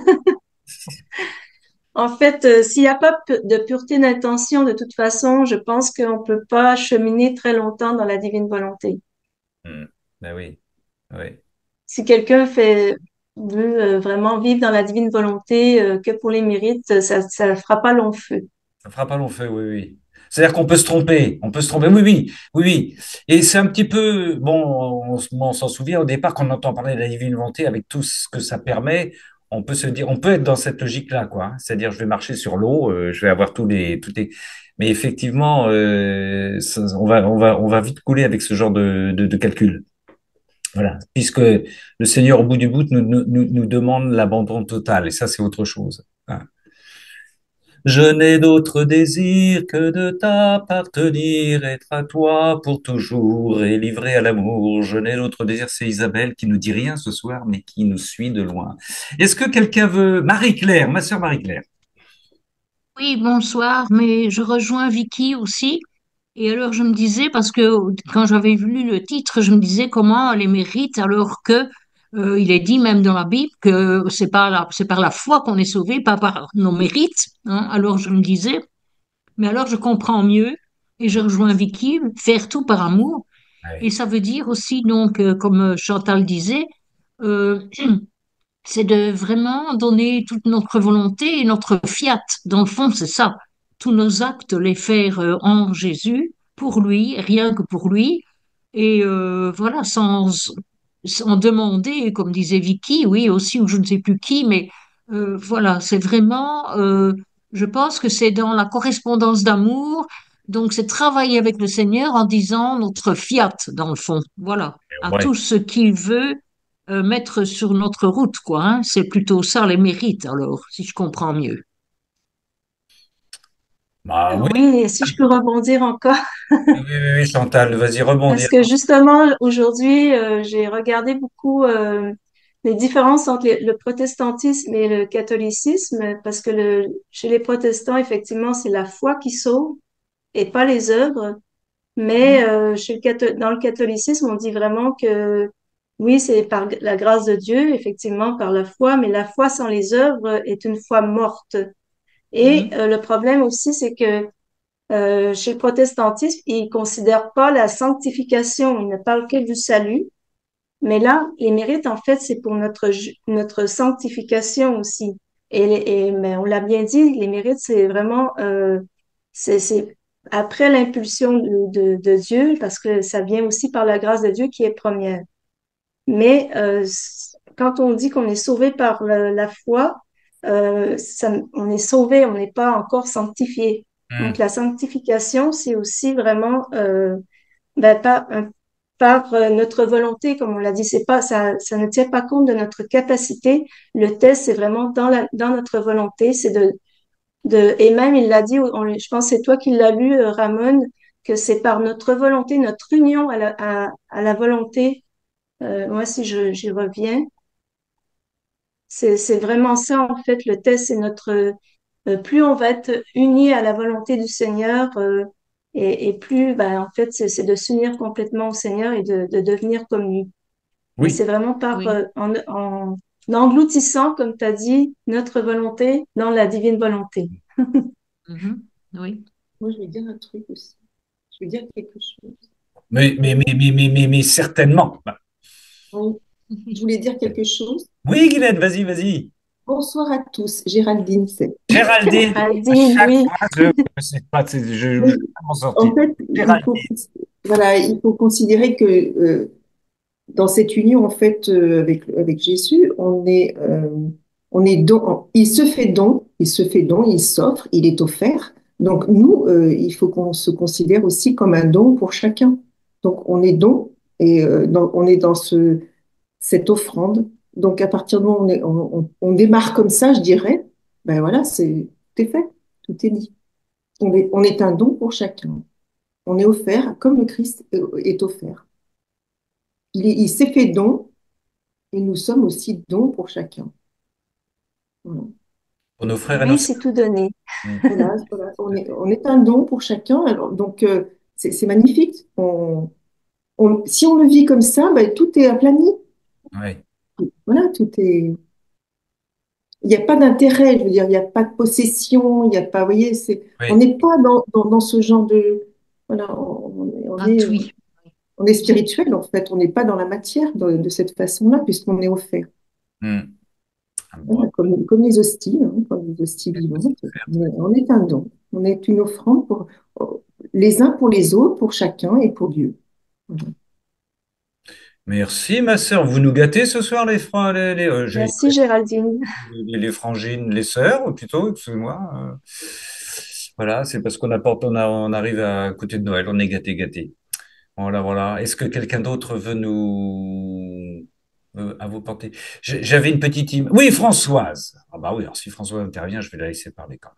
s'il n'y a pas de pureté d'intention, de toute façon, je pense qu'on peut pas cheminer très longtemps dans la divine volonté. Ben oui, oui. Si quelqu'un veut vraiment vivre dans la divine volonté que pour les mérites, ça fera pas long feu. Ça fera pas long feu, oui, oui. C'est-à-dire qu'on peut se tromper, on peut se tromper, oui, oui, oui, oui. Et c'est un petit peu, bon, on s'en souvient au départ quand on entend parler de la divine volonté avec tout ce que ça permet, on peut se dire, on peut être dans cette logique-là, quoi. Hein. C'est-à-dire, je vais marcher sur l'eau, je vais avoir mais effectivement, on va vite couler avec ce genre de calcul. Voilà, puisque le Seigneur, au bout du bout, nous demande l'abandon total, et ça, c'est autre chose. Hein. Je n'ai d'autre désir que de t'appartenir, être à toi pour toujours et livré à l'amour. Je n'ai d'autre désir, c'est Isabelle qui nous dit rien ce soir, mais qui nous suit de loin. Est-ce que quelqu'un veut... Marie-Claire, ma sœur Marie-Claire. Oui, bonsoir, mais je rejoins Vicky aussi. Et alors je me disais, parce que quand j'avais lu le titre, je me disais comment elle les mérite, alors que il est dit même dans la Bible que c'est par la foi qu'on est sauvé, pas par nos mérites. Hein. Alors je me disais, mais alors je comprends mieux et je rejoins Vicky, faire tout par amour. Et Ouais, ça veut dire aussi, donc, comme Chantal disait, euh, c'est de vraiment donner toute notre volonté et notre fiat. Dans le fond, c'est ça. Tous nos actes, les faire en Jésus, pour lui, rien que pour lui. Et voilà, sans demander, comme disait Vicky, oui, aussi, ou je ne sais plus qui, mais voilà, c'est vraiment, je pense que c'est dans la correspondance d'amour. Donc, c'est travailler avec le Seigneur en disant notre fiat, dans le fond. Voilà, à ouais. tout ce qu'il veut mettre sur notre route, quoi. Hein. C'est plutôt ça les mérites, alors, si je comprends mieux. Bah oui, Oui, et si je peux rebondir encore, oui, oui, oui, Chantal, vas-y, parce rebondir. que justement, aujourd'hui, j'ai regardé beaucoup les différences entre le protestantisme et le catholicisme, parce que chez les protestants, effectivement, c'est la foi qui sauve et pas les œuvres. Mais dans le catholicisme, on dit vraiment que oui, c'est par la grâce de Dieu, effectivement, par la foi, mais la foi sans les œuvres est une foi morte. Et Mhm. le problème aussi, c'est que chez le protestantisme, ils considèrent pas la sanctification, ils ne parlent que du salut. Mais là, les mérites, en fait, c'est pour notre sanctification aussi. Mais on l'a bien dit, les mérites, c'est vraiment, c'est après l'impulsion de Dieu, parce que ça vient aussi par la grâce de Dieu qui est première. Mais quand on dit qu'on est sauvé par la foi, on est sauvé, on n'est pas encore sanctifié. Donc Hmm. la sanctification, c'est aussi vraiment ben, par notre volonté, comme on l'a dit, c'est pas ça ne tient pas compte de notre capacité. Le test, c'est vraiment dans notre volonté, c'est de et même il l'a dit, je pense que c'est toi qui l'as lu, Ramon, que c'est par notre volonté, notre union à la volonté. Moi, si j'y reviens, c'est vraiment ça en fait. Le test, c'est notre plus on va être unis à la volonté du Seigneur, et plus, ben, en fait, c'est de s'unir complètement au Seigneur et de devenir comme lui. Mais Oui, c'est vraiment par, Oui. en engloutissant, comme tu as dit, notre volonté dans la divine volonté. Mhm. Oui. Moi, je vais dire un truc aussi. Je vais dire quelque chose. mais certainement. Bah, Oui, je voulais dire quelque chose. oui, Guylaine, vas-y, vas-y. Bonsoir à tous. Géraldine, c'est. Géraldine, à Géraldine, chaque oui. fois, je ne sais pas, je Oui, m'en sortir. en fait, Géraldine. voilà, il faut considérer que dans cette union, en fait, avec Jésus, on est don, il se fait don, il s'offre, il est offert. Donc, nous, il faut qu'on se considère aussi comme un don pour chacun. Donc, on est don et on est dans cette offrande. Donc, à partir du moment où on démarre comme ça, je dirais, ben voilà, tout est fait, tout est dit. On est un don pour chacun. On est offert comme le Christ est offert. Il s'est fait don et nous sommes aussi dons pour chacun. Voilà, Pour nos frères et nos Lui, c'est sœurs. tout donné. Hmm. voilà. On est un don pour chacun. Alors, donc, c'est magnifique. Si on le vit comme ça, ben, tout est aplani. Oui, Voilà, tout est. Il n'y a pas d'intérêt, je veux dire, il n'y a pas de possession, il n'y a pas, vous voyez, on oui. n'est pas dans ce genre de. Voilà, Gratuit. on est spirituel, en fait. On n'est pas dans la matière de cette façon-là, puisqu'on est offert. Hmm. Ah, bon, Voilà, comme les hosties, hein, comme les hosties vivantes. On est un don. On est une offrande pour les uns pour les autres, pour chacun et pour Dieu. Voilà. merci, ma sœur. Vous nous gâtez ce soir, Merci, Géraldine. les frangines, les sœurs, ou plutôt, excusez-moi. Voilà, c'est parce qu'on apporte, on arrive à côté de Noël, on est gâté, gâté. Voilà, voilà. Est-ce que quelqu'un d'autre veut à vous porter? J'avais une petite Oui, Françoise. Ah bah oui, alors si Françoise intervient, je vais la laisser parler quand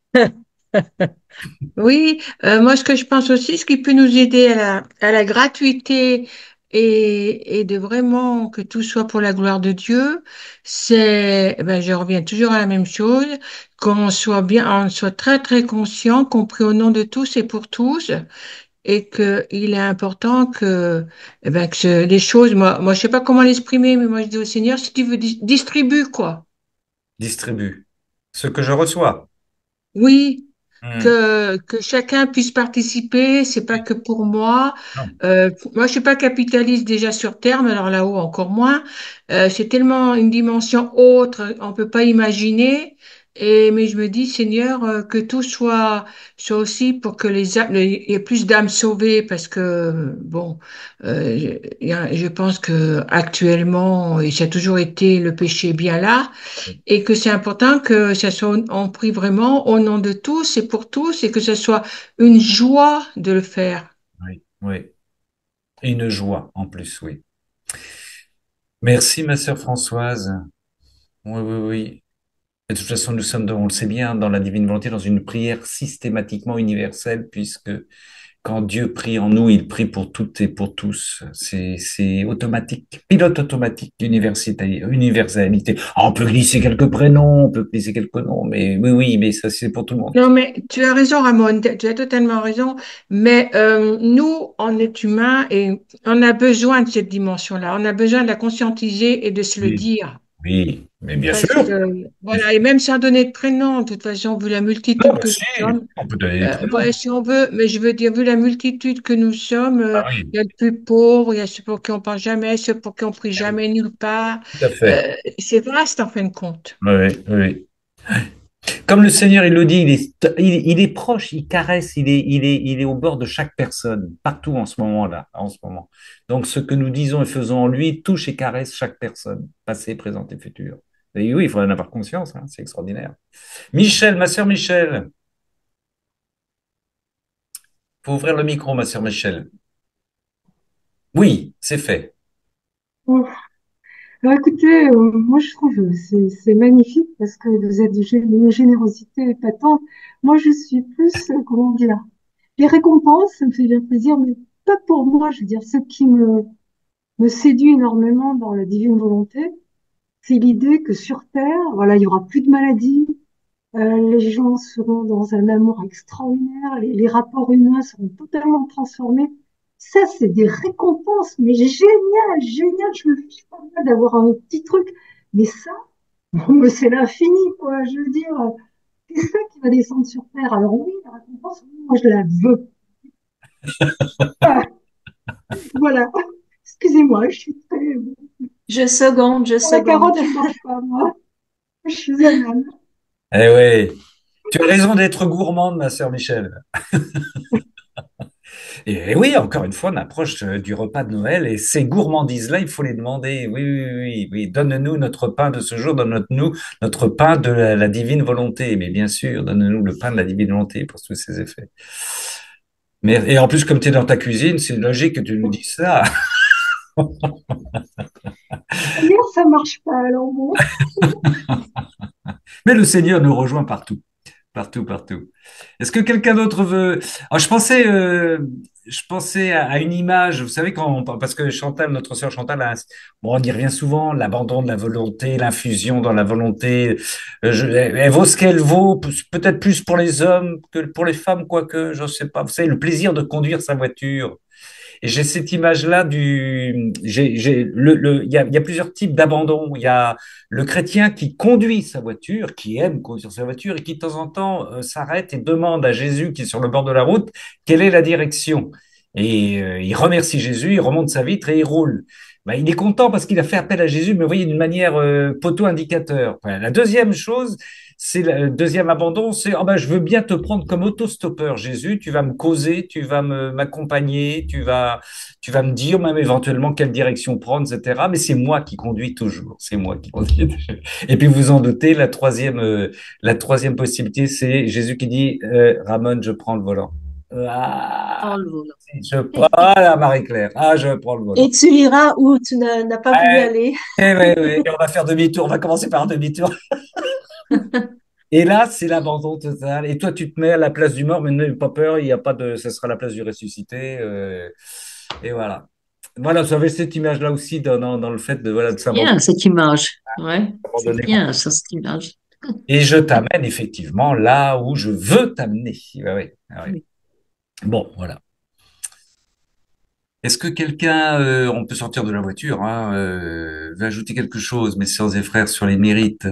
Oui, moi ce que je pense aussi, ce qui peut nous aider à la gratuité et de vraiment que tout soit pour la gloire de Dieu, c'est, ben, je reviens toujours à la même chose, qu'on soit bien, on soit très très conscient, compris au nom de tous et pour tous, et que il est important que, eh ben, les choses, moi je sais pas comment l'exprimer, mais moi je dis au Seigneur, si tu veux, distribue quoi. distribue ce que je reçois. Oui, Hmm. que chacun puisse participer, c'est pas Oui. que pour moi. Non. Moi, je suis pas capitaliste déjà sur terre, mais alors là-haut encore moins. C'est tellement une dimension autre, on peut pas imaginer. Mais je me dis, Seigneur, que tout soit aussi pour que il y ait plus d'âmes sauvées, parce que bon, je pense que actuellement, et ça a toujours été le péché est bien là et que c'est important que ça soit, on prie vraiment au nom de tous et pour tous et que ce soit une joie de le faire. Oui, oui. Et une joie en plus, oui. Merci, ma sœur Françoise. Oui, oui, oui. De toute façon, nous sommes, on le sait bien, dans la divine volonté, dans une prière systématiquement universelle, puisque quand Dieu prie en nous, il prie pour toutes et pour tous. C'est automatique, pilote automatique universalité. Ah, on peut glisser quelques prénoms, on peut glisser quelques noms, mais oui, oui, mais ça, c'est pour tout le monde. Non, mais tu as raison, Ramon, tu as totalement raison. Mais nous, on est humains et on a besoin de cette dimension-là. On a besoin de la conscientiser et de se le Oui, dire. oui, mais bien Parce sûr. que, voilà, et même sans donner de prénom, de toute façon, vu la Ah, multitude bah, que si, nous sommes, on peut donner des prénoms. ouais, si on veut, mais je veux dire, vu la multitude que nous sommes, Ah oui, il y a le plus pauvre, il y a ceux pour qui on parle jamais, ceux pour qui on prie ah oui, jamais nulle part. tout à fait. C'est vaste en fin de compte. Oui, oui. Comme le Seigneur, il le dit, il est proche, il caresse, il est au bord de chaque personne, partout en ce moment-là, en ce moment. Donc, ce que nous disons et faisons en lui touche et caresse chaque personne, passé, présent et futur. Et oui, il faudrait en avoir conscience, hein, c'est extraordinaire. Michel, ma sœur Michel, faut ouvrir le micro, ma sœur Michel. Oui, c'est fait. Bon. Alors écoutez, moi je trouve c'est magnifique parce que vous êtes d'une générosité épatante. Moi je suis plus, comment dire, les récompenses, ça me fait bien plaisir, mais pas pour moi. Je veux dire, ce qui me séduit énormément dans la divine volonté, c'est l'idée que sur Terre, voilà, il y aura plus de maladies, les gens seront dans un amour extraordinaire, les rapports humains seront totalement transformés. Ça, c'est des récompenses, mais génial, génial. Je me fiche pas mal d'avoir un petit truc, mais ça, bon, mais c'est l'infini, quoi. Je veux dire, c'est ça qui va descendre sur Terre. Alors oui, la récompense, moi, je la veux. Ah, voilà. Excusez-moi, je suis très... Je Pour la seconde. carotte, je mange pas, moi. Je suis un âne. Eh oui, tu as raison d'être gourmande, ma sœur Michel. Et oui, encore une fois, on approche du repas de Noël et ces gourmandises-là, il faut les demander. Oui, oui, oui, oui. Donne-nous notre pain de ce jour, donne-nous notre pain de la divine volonté. Mais bien sûr, donne-nous le pain de la divine volonté pour tous ces effets. Mais, et en plus, comme tu es dans ta cuisine, c'est logique que tu nous dises ça. D'ailleurs, ça marche pas, alors bon. Mais le Seigneur nous rejoint partout. Partout, partout. Est-ce que quelqu'un d'autre veut... Ah, je pensais à une image, vous savez, parce que Chantal, notre sœur Chantal, bon, on y revient souvent, l'abandon de la volonté, l'infusion dans la volonté. Elle vaut ce qu'elle vaut, peut-être plus pour les hommes que pour les femmes, quoique, je ne sais pas. Vous savez, le plaisir de conduire sa voiture. Et j'ai cette image-là il y a plusieurs types d'abandon. Il y a le chrétien qui conduit sa voiture, qui aime conduire sa voiture et qui de temps en temps s'arrête et demande à Jésus qui est sur le bord de la route quelle est la direction. Et il remercie Jésus, il remonte sa vitre et il roule. Ben, il est content parce qu'il a fait appel à Jésus, mais vous voyez, d'une manière poteau-indicateur. Enfin, la deuxième chose, c'est le deuxième abandon, c'est oh ben, je veux bien te prendre comme autostoppeur, Jésus, tu vas me causer, tu vas m'accompagner, tu vas me dire même éventuellement quelle direction prendre, etc. Mais c'est moi qui conduis toujours, c'est moi qui conduis toujours. Et puis vous en doutez, la troisième possibilité, c'est Jésus qui dit Ramon, je prends le volant. Ah, Prends le volant. je prends la Marie-Claire, ah je prends le volant. Et tu iras où tu n'as pas voulu Ouais, aller. ouais, et on va faire demi-tour, on va commencer par un demi-tour. Et là, c'est l'abandon total. Et toi, tu te mets à la place du mort, mais n'aie pas peur, il n'y a pas de, ce sera la place du ressuscité. Et voilà. Voilà, vous avez cette image-là aussi dans le fait de, voilà, de Bien, cette image. Ouais, c'est s'abandonner. bien, ça, cette image. Et je t'amène effectivement là où je veux t'amener. Ouais, ouais, ouais. Oui. Bon, voilà. Est-ce que quelqu'un, on peut sortir de la voiture, hein, veut ajouter quelque chose, mes sœurs et frères, sur les mérites?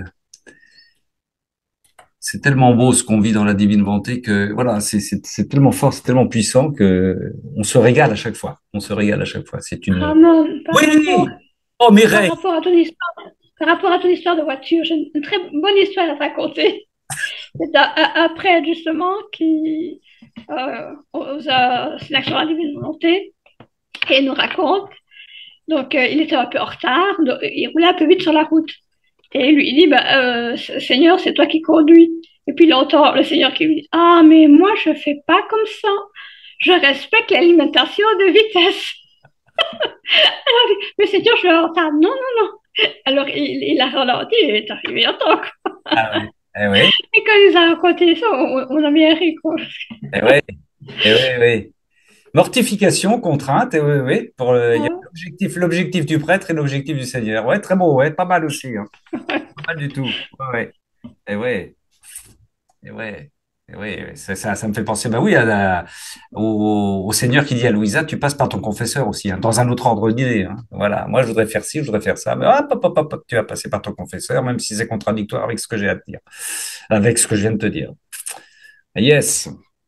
C'est tellement beau ce qu'on vit dans la divine volonté que voilà, c'est tellement fort, c'est tellement puissant que on se régale à chaque fois. On se régale à chaque fois. C'est une. Ramon, Oui! Oh par Mireille! rapport à ton histoire, par rapport à ton histoire de voiture, j'ai une très bonne histoire à te raconter. C'est après, justement, qui aux sélection à la divine volonté, et il nous raconte. Donc, il était un peu en retard, donc, il roulait un peu vite sur la route. Et il lui dit, bah, Seigneur, c'est toi qui conduis. Et puis il entend le Seigneur qui lui dit, ah, mais moi, je fais pas comme ça. Je respecte la limitation de vitesse. Alors, il dit, mais Seigneur, je suis en retard. Non, non, non. Alors, il a ralenti, il est arrivé à temps. Ah oui, eh oui, Et quand il a raconté ça, on a bien ri, quoi. eh oui, eh oui, eh oui. Mortification, contrainte, et oui, oui. Il y a Ouais. l'objectif du prêtre et l'objectif du Seigneur. Ouais, très beau, ouais, pas mal aussi, hein. Pas mal du tout. Ouais, ouais. Et ouais. Et ouais, et ouais, ouais. Ça me fait penser, bah oui, au Seigneur qui dit à Louisa, tu passes par ton confesseur aussi, hein, dans un autre ordre d'idée, hein. Voilà, moi je voudrais faire ci, je voudrais faire ça, mais hop, hop, hop, hop, tu vas passer par ton confesseur, même si c'est contradictoire avec ce que j'ai à te dire, avec ce que je viens de te dire. Yes.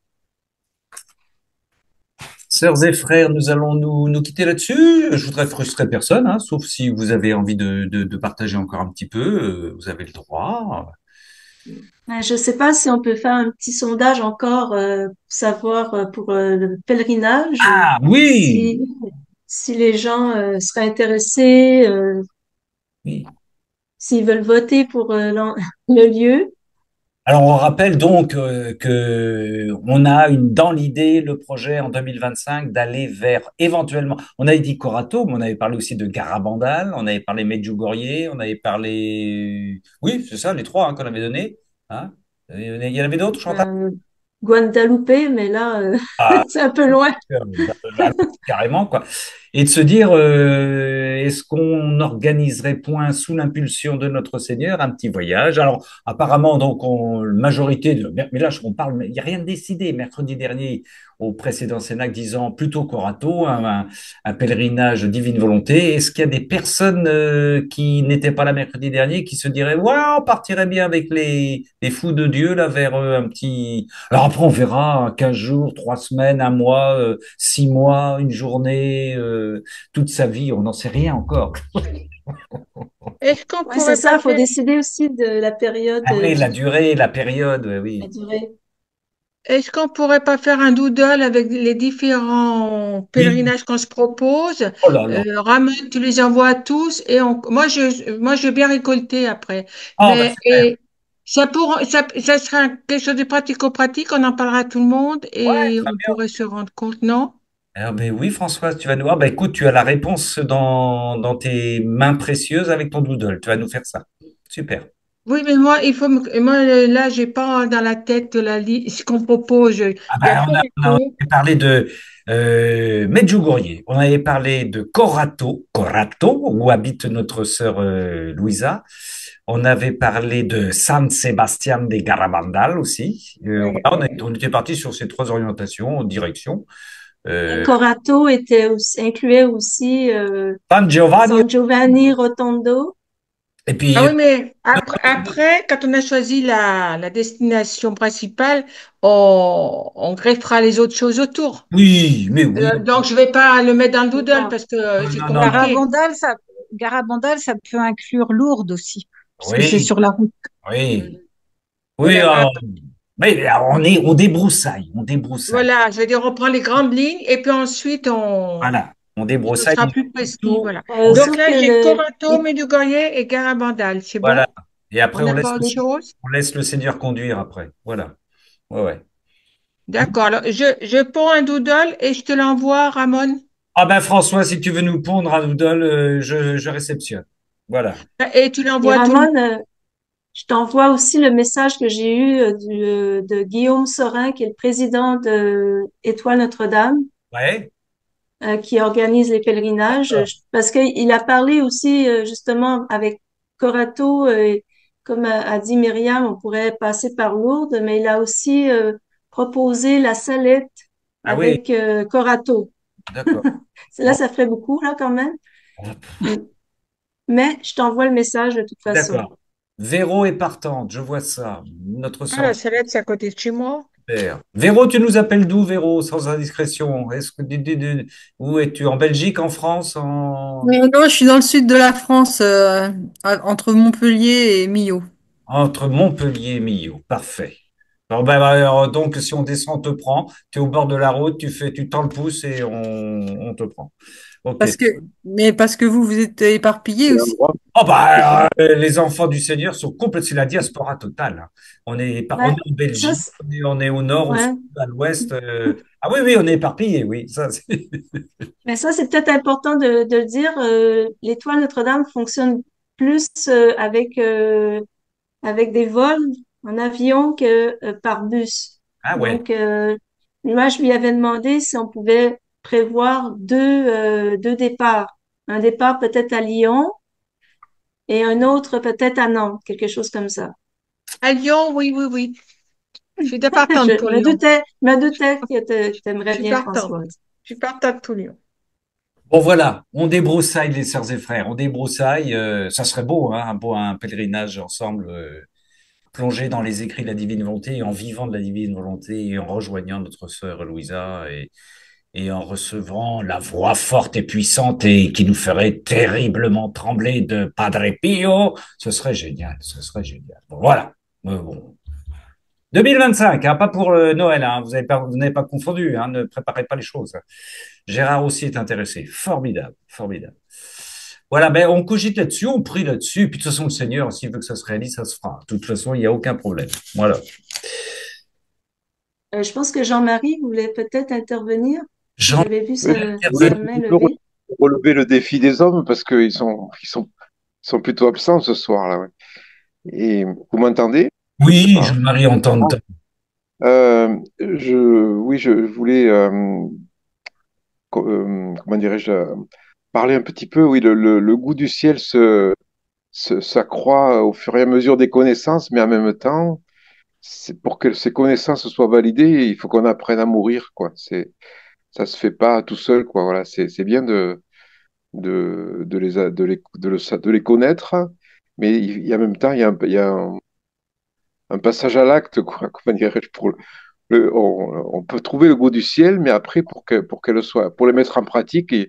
Sœurs et frères, nous allons nous quitter là-dessus. Je voudrais frustrer personne, hein, sauf si vous avez envie de partager encore un petit peu, vous avez le droit. Je ne sais pas si on peut faire un petit sondage encore pour savoir pour le pèlerinage, Ah oui, si, si les gens seraient intéressés, oui. s'ils veulent voter pour le lieu. Alors, on rappelle donc que on a dans l'idée le projet en 2025 d'aller vers éventuellement, on avait dit Corato, mais on avait parlé aussi de Garabandal, on avait parlé Medjugorje, on avait parlé, oui, c'est ça, les trois hein, qu'on avait donnés. Hein. Il y en avait d'autres, Chantal? euh, Guadalupe, mais là, Ah, c'est un peu loin. bah, carrément, quoi. Et de se dire, est-ce qu'on organiserait point sous l'impulsion de notre Seigneur un petit voyage? Alors, apparemment, donc, majorité de, mais là, on parle, mais il n'y a rien de décidé. Mercredi dernier, au précédent Sénat, disant plutôt Corato, un pèlerinage divine volonté. Est-ce qu'il y a des personnes qui n'étaient pas là mercredi dernier qui se diraient, ouais, on partirait bien avec les fous de Dieu là vers un petit. Alors après, on verra 15 jours, 3 semaines, un mois, 6 mois, une journée, toute sa vie, on n'en sait rien encore. Est-ce qu'on Ouais, c'est pourrait pas ça. Il faut faire, décider aussi de la période, Ah oui, la durée, la période, la oui. durée. est-ce qu'on pourrait pas faire un doodle avec les différents Oui, pèlerinages qu'on se propose? oh là là. Ramène, tu les envoies à tous et moi, je vais bien récolter après. Ah, bah super. Et ça sera quelque chose de pratico-pratique. On en parlera à tout le monde Ouais, et très on bien. pourrait se rendre compte, non? Ah, ben oui, Françoise, tu vas nous voir. Bah, écoute, tu as la réponse dans tes mains précieuses avec ton doodle. Tu vas nous faire ça. Super. Oui, mais moi, moi, là, j'ai pas dans la tête ce qu'on propose. Il Ah y a ben, trop on d'écho. avait parlé de Medjugorje, on avait parlé de Corato, où habite notre sœur Louisa. On avait parlé de San Sebastián de Garabandal aussi. Voilà, on était parti sur ces trois orientations, directions. Et Euh, Corato incluait aussi San Giovanni, San Giovanni Rotondo. et puis, Ah oui, mais après, quand on a choisi la destination principale, on greffera les autres choses autour. oui, mais oui, Donc, je vais pas le mettre dans le C'est doodle ça. parce que c'est non, non, non, compliqué. Garabandal, ça peut inclure Lourdes aussi, puisque c'est oui, sur la route. oui, oui, Voilà, mais on débroussaille, on débroussaille. voilà, je vais dire, on prend les grandes lignes et puis ensuite, Voilà, on ce débroussaille, sera mais plus précis. surtout, Voilà. Donc Sauf là, que j'ai Corato, Medjugorje et Garabandal. C'est voilà. bon? Et On après, n'a pas autre chose? on laisse le Seigneur conduire après. Voilà. Ouais, ouais. D'accord. Alors, je prends un doodle et je te l'envoie, Ramon. Ah ben, François, si tu veux nous pondre un doodle, je réceptionne. Voilà. Et tu et l'envoies à tout le monde. Ramon, je t'envoie aussi le message que j'ai eu de Guillaume Sorin, qui est le président de Étoile Notre-Dame, Ouais. qui organise les pèlerinages, D'accord. parce qu'il a parlé aussi justement avec Corato, comme a dit Myriam, on pourrait passer par Lourdes, mais il a aussi proposé la Salette Ah oui, avec Corato. d'accord. Là, Bon, ça ferait beaucoup, là, quand même. Mm. Mais je t'envoie le message de toute façon. d'accord. Véro est partante, je vois ça. Notre Ah, sort la salade, c'est à côté de chez moi. père. Véro, tu nous appelles d'où, Véro, sans indiscrétion? Est-ce que où es-tu? En Belgique, en France, en Non, je suis dans le sud de la France, entre Montpellier et Millau. entre Montpellier et Millau. Parfait. Alors, ben, alors, donc, si on descend, on te prend. Tu es au bord de la route, tu tends le pouce et on te prend. OK. Parce que vous êtes éparpillés aussi. Oh bah, les enfants du Seigneur sont complètement, c'est la diaspora totale. Hein. On Ouais, est en ça, Belgique, on est au nord, au sud, ouais. à l'ouest. Ah oui, oui, on est éparpillés, oui. Ça, Mais ça, c'est peut-être important de le dire. L'Étoile Notre-Dame fonctionne plus avec des vols en avion que par bus. Ah ouais, Donc, moi, je lui avais demandé si on pouvait prévoir deux départs. Un départ peut-être à Lyon et un autre peut-être à Nantes, quelque chose comme ça. À Lyon, oui, oui, oui. Je suis partante Je pour Lyon. me doutais que tu Je aimerais suis bien, partante. Françoise. Je suis partante pour Lyon. bon voilà, on débroussaille les sœurs et frères, on débroussaille. Ça serait beau, hein, un pèlerinage ensemble, plongé dans les écrits de la divine volonté, et en vivant de la divine volonté et en rejoignant notre sœur Louisa et en recevant la voix forte et puissante et qui nous ferait terriblement trembler de Padre Pio. Ce serait génial, ce serait génial. Bon, voilà. Bon. 2025, hein, pas pour Noël, hein, vous n'avez pas confondu, hein, ne préparez pas les choses. Gérard aussi est intéressé. Formidable, formidable. Voilà, ben, on cogite là-dessus, on prie là-dessus, puis de toute façon, le Seigneur, s'il veut que ça se réalise, ça se fera. De toute façon, il n'y a aucun problème. Voilà. Je pense que Jean-Marie voulait peut-être intervenir. Jean, J'avais vu Oui, je voulais sa un main petit peu levée. relever le défi des hommes parce qu'ils sont plutôt absents ce soir là. Ouais. Et vous m'entendez? Je sais oui, pas. Jean-Marie entend. Oui, je voulais, comment dirais-je, parler un petit peu. Oui, le goût du ciel s'accroît au fur et à mesure des connaissances, mais en même temps, c'est pour que ces connaissances soient validées, il faut qu'on apprenne à mourir, quoi. Ça se fait pas tout seul, quoi. Voilà, c'est bien de les connaître, mais il y a en même temps, il y a un passage à l'acte, quoi. Comment dirais-je, on peut trouver le goût du ciel, mais après, pour qu'elle soit, pour les mettre en pratique, et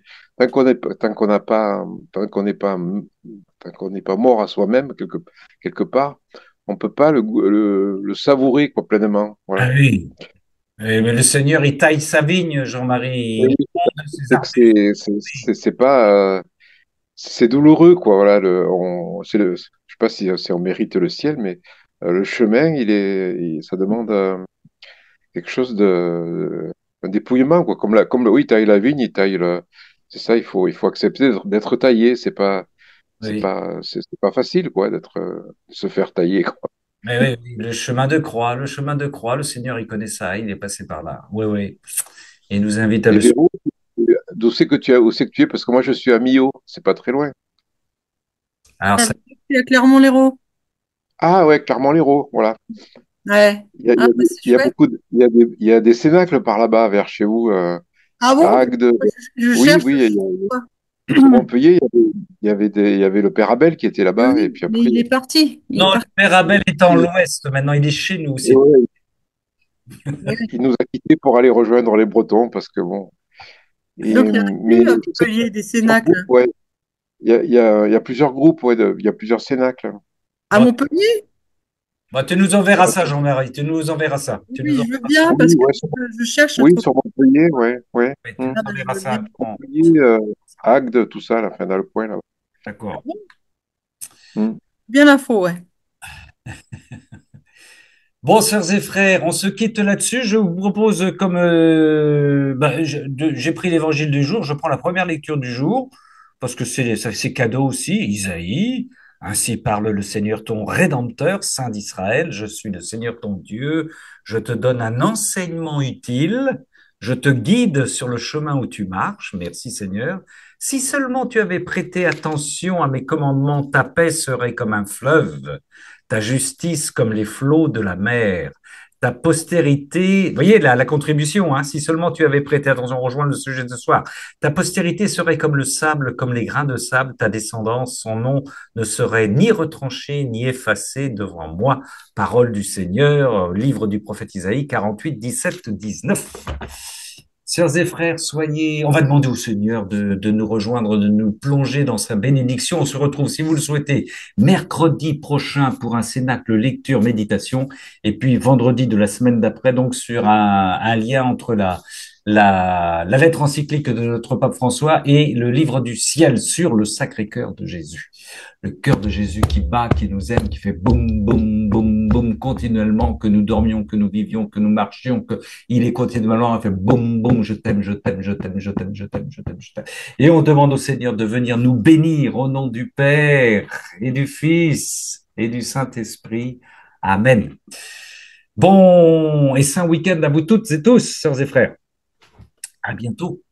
tant qu'on n'est pas mort à soi-même, quelque part, on peut pas le savourer, quoi, pleinement. Ah Voilà. oui. Mais le Seigneur, il taille sa vigne, Et Jean-Marie. oui, Il monte ses c'est que arbres. c'est pas, c'est douloureux, quoi. Voilà, je sais pas si on mérite le ciel, mais le chemin, ça demande quelque chose un dépouillement, quoi. Oui, il taille la vigne, c'est ça, il faut accepter d'être taillé. Oui. C'est pas facile, quoi, de se faire tailler, quoi. Mais oui, oui, le chemin de croix, le chemin de croix, le Seigneur, il connaît ça, il est passé par là. Oui, oui. Et il nous invite à Et le suivre. Véro, où c'est que tu es? Parce que moi, je suis à Millau, c'est pas très loin. Alors, Ah, ça, je suis à Clermont-Lérault. Ah ouais, Clermont-Lérault, voilà. Ouais. Il y a, il y Ah, a bah, des- c'est il y a chouette. beaucoup il y a des cénacles par là-bas, vers chez vous, Ah à bon? Agde. Je Oui, cherche oui, aussi, quoi. sur Montpellier, il y avait le père Abel qui était Mais là-bas, et oui, puis mais après, il est parti. Il est non, le parti. Père Abel est en l'Ouest, maintenant il est chez nous. et ouais, il nous a quittés pour aller rejoindre les Bretons, parce que bon. Donc, il y en a Mais plus à je sais qu'il y Montpellier, a des plusieurs groupes, cénacles. ouais. Il y a plusieurs groupes, ouais, il y a plusieurs cénacles. À Bon, Montpellier? bah, tu nous enverras ça, Jean-Marie, tu nous enverras ça. Tu nous Oui, je veux enverras ça. bien parce Oui, que ouais, je cherche à oui, trouver. sur Montpellier, ouais, ouais. Oui, tu nous Ah, ben, je enverras veux ça bien. quand. Montpellier, Agde, tout ça, là, fin dans le coin, là. Ah D'accord. bon? Hmm. Bien l'info, ouais. Bon, sœurs et frères, on se quitte là-dessus. Je vous propose, comme j'ai pris l'évangile du jour, je prends la première lecture du jour, parce que c'est cadeau aussi, Isaïe. Ainsi parle le Seigneur ton Rédempteur, Saint d'Israël. Je suis le Seigneur ton Dieu. Je te donne un enseignement utile. Je te guide sur le chemin où tu marches. Merci Seigneur. Si seulement tu avais prêté attention à mes commandements, ta paix serait comme un fleuve, ta justice comme les flots de la mer, ta postérité, vous voyez la contribution, hein, si seulement tu avais prêté attention, rejoindre le sujet de ce soir, ta postérité serait comme le sable, comme les grains de sable, ta descendance, son nom ne serait ni retranché ni effacé devant moi. Parole du Seigneur, livre du prophète Isaïe 48, 17, 19. Sœurs et frères, soyez. On va demander au Seigneur de nous rejoindre, de nous plonger dans sa bénédiction. On se retrouve, si vous le souhaitez, mercredi prochain pour un cénacle lecture méditation, et puis vendredi de la semaine d'après, donc sur un lien entre la lettre encyclique de notre pape François et le livre du ciel sur le Sacré-Cœur de Jésus. Le cœur de Jésus qui bat, qui nous aime, qui fait boum, boum, boum, boum, continuellement, que nous dormions, que nous vivions, que nous marchions, que il est continuellement, il fait boum, boum, je t'aime, je t'aime, je t'aime, je t'aime, je t'aime, je t'aime, je t'aime. Et on demande au Seigneur de venir nous bénir au nom du Père et du Fils et du Saint-Esprit. Amen. Bon et saint week-end à vous toutes et tous, sœurs et frères. À bientôt.